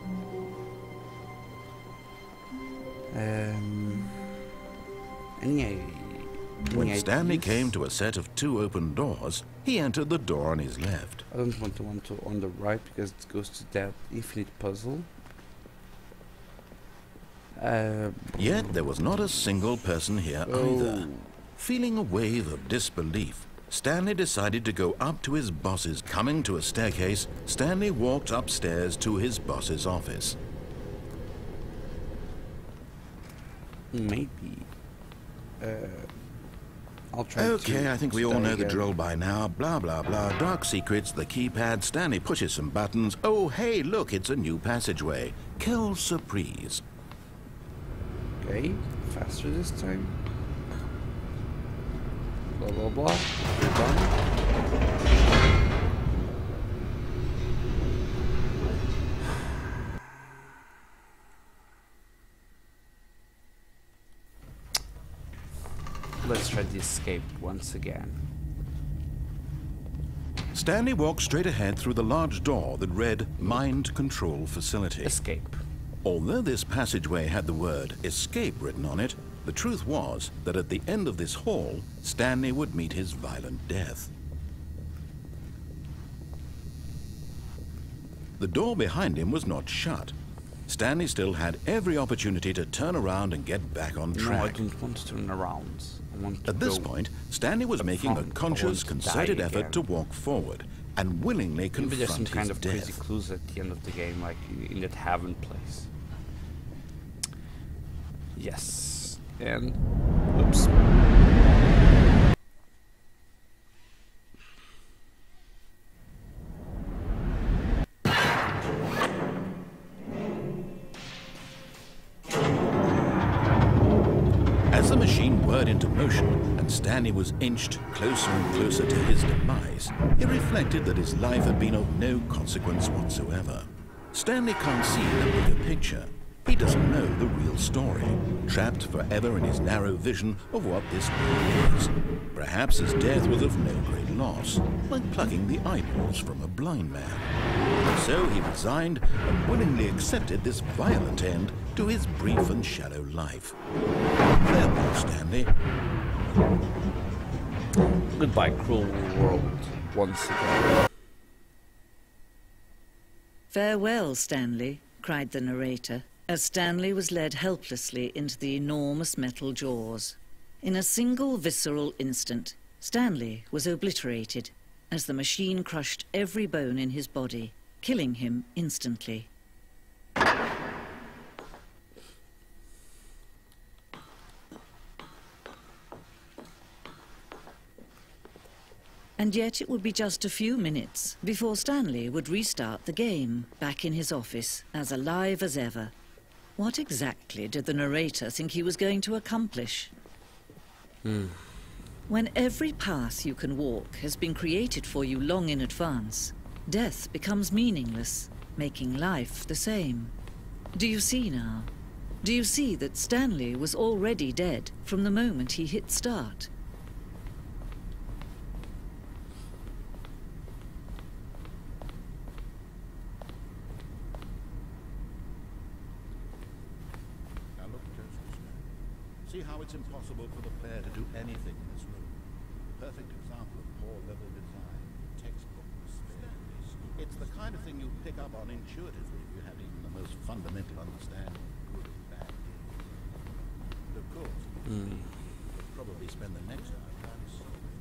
Um. Any, When any Stanley ideas? came to a set of two open doors, he entered the door on his left. I don't want to want to on the right because it goes to that infinite puzzle. Uh, Yet there was not a single person here either. oh, Feeling a wave of disbelief, Stanley decided to go up to his boss's. Coming to a staircase, Stanley walked upstairs to his boss's office. maybe. Uh, I'll try. Okay, to I think we all start know the again. drill by now. Blah, blah, blah. Dark secrets, the keypad. Stanley pushes some buttons. Oh, hey, look, it's a new passageway. Quelle surprise. Okay, faster this time. Blah blah blah. We're done. Let's try the escape once again. Stanley walked straight ahead through the large door that read Mind Control Facility. Escape. Although this passageway had the word escape written on it, the truth was that at the end of this hall, Stanley would meet his violent death. The door behind him was not shut. Stanley still had every opportunity to turn around and get back on track. No, I don't want to turn around. I want to At this go point, Stanley was making a front. I conscious, want to concerted die effort again. to walk forward and willingly Maybe there's some confront kind his of crazy death. clues at the end of the game, like in that heaven place. Yes. And... oops. As the machine whirred into motion and Stanley was inched closer and closer to his demise, he reflected that his life had been of no consequence whatsoever. Stanley can't see the bigger picture. He doesn't know the real story, trapped forever in his narrow vision of what this world is. Perhaps his death was of no great loss, like plucking the eyeballs from a blind man. So he resigned and willingly accepted this violent end to his brief and shallow life. Farewell, Stanley. Goodbye, cruel world, once again. "Farewell, Stanley," cried the narrator, as Stanley was led helplessly into the enormous metal jaws. In a single visceral instant, Stanley was obliterated as the machine crushed every bone in his body, killing him instantly. And yet it would be just a few minutes before Stanley would restart the game, back in his office, as alive as ever. What exactly did the narrator think he was going to accomplish? Hmm. When every path you can walk has been created for you long in advance, death becomes meaningless, making life the same. Do you see now? Do you see that Stanley was already dead from the moment he hit start? Now look closely, Snow. See how it's impossible for the player to do anything in this room. Perfect example of poor level design, textbook despair. It's the kind of thing you pick up on intuitively if you have even the most fundamental understanding of good and bad games. But of course, Mm. you'll probably spend the next hour trying to solve it.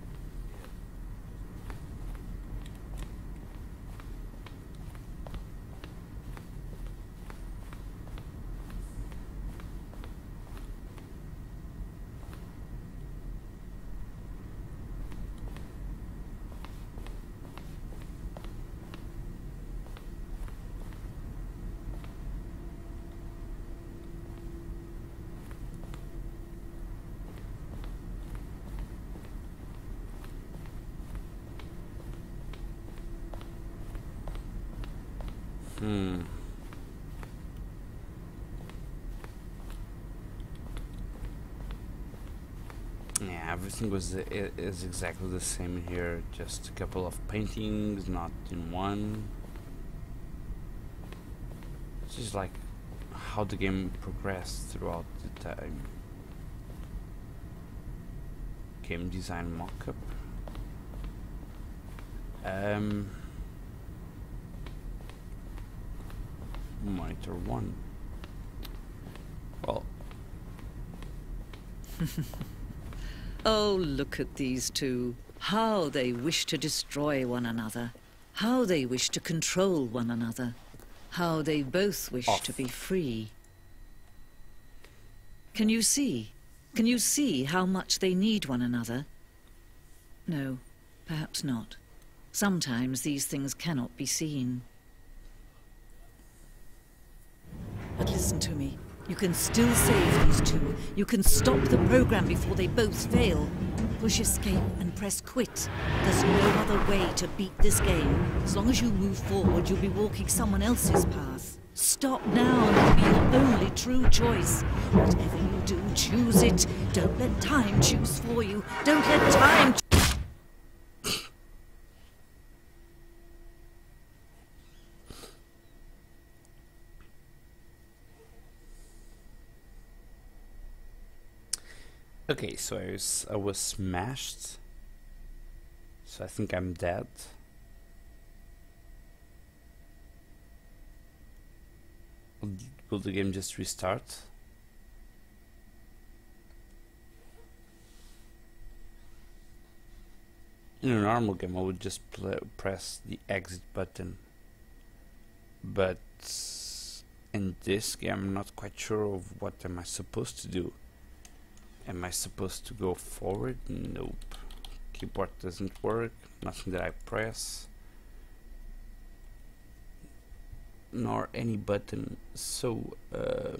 Hmm. Yeah, everything was i- is exactly the same here. Just a couple of paintings, not in one. It's just like how the game progressed throughout the time. Game design mockup. Um. Monitor one. Well, Oh, look at these two. How they wish to destroy one another. How they wish to control one another. How they both wish Off. to be free. Can you see? Can you see how much they need one another? No, perhaps not. Sometimes these things cannot be seen. But listen to me. You can still save these two. You can stop the program before they both fail. Push escape and press quit. There's no other way to beat this game. As long as you move forward, you'll be walking someone else's path. Stop now and it'll be your only true choice. Whatever you do, choose it. Don't let time choose for you. Don't let time... Okay, so I was, I was smashed. So I think I'm dead. Will, will the game just restart? In a normal game I would just pl press the exit button. But in this game I'm not quite sure of what am I supposed to do. Am I supposed to go forward? Nope. Keyboard doesn't work. Nothing that I press. Nor any button. So, uh,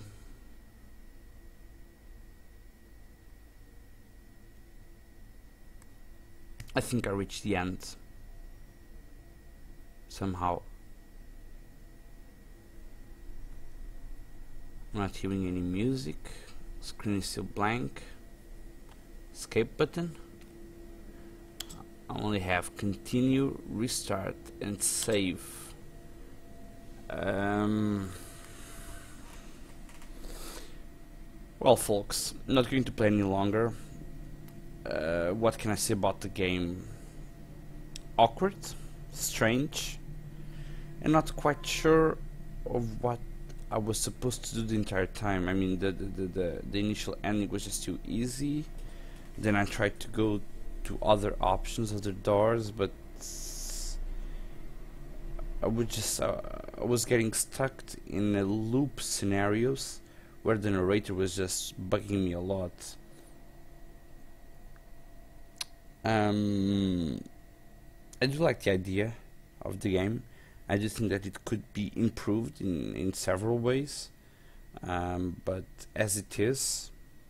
I think I reached the end. Somehow. I'm not hearing any music. Screen is still blank. Escape button. I only have continue, restart, and save. Um, well, folks, I'm not going to play any longer. Uh, what can I say about the game? Awkward, strange, and not quite sure of what I was supposed to do the entire time. I mean, the the, the, the, the initial ending was just too easy. Then I tried to go to other options, other doors, but I would just uh, I was getting stuck in a loop scenarios where the narrator was just bugging me a lot. Um, I do like the idea of the game. I just think that it could be improved in, in several ways, um, but as it is,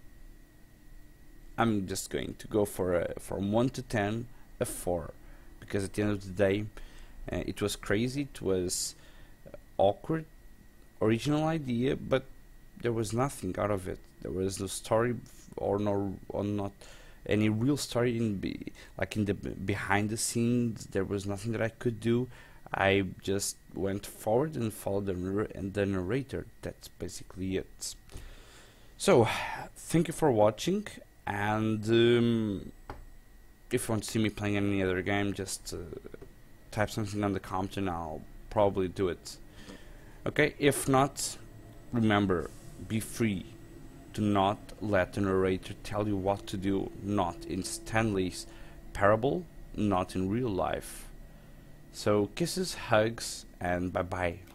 I'm just going to go for a, from one to ten, a four, because at the end of the day, uh, it was crazy, it was awkward, original idea, but there was nothing out of it. There was no story or no or not any real story in be like in the b behind the scenes. There was nothing that I could do. I just went forward and followed the, nar and the narrator. That's basically it. So, thank you for watching, and um, if you want to see me playing any other game, just uh, type something on the comment and I'll probably do it. Okay, if not, remember, be free. Do not let the narrator tell you what to do, not in Stanley's Parable, not in real life. So kisses, hugs, and bye bye.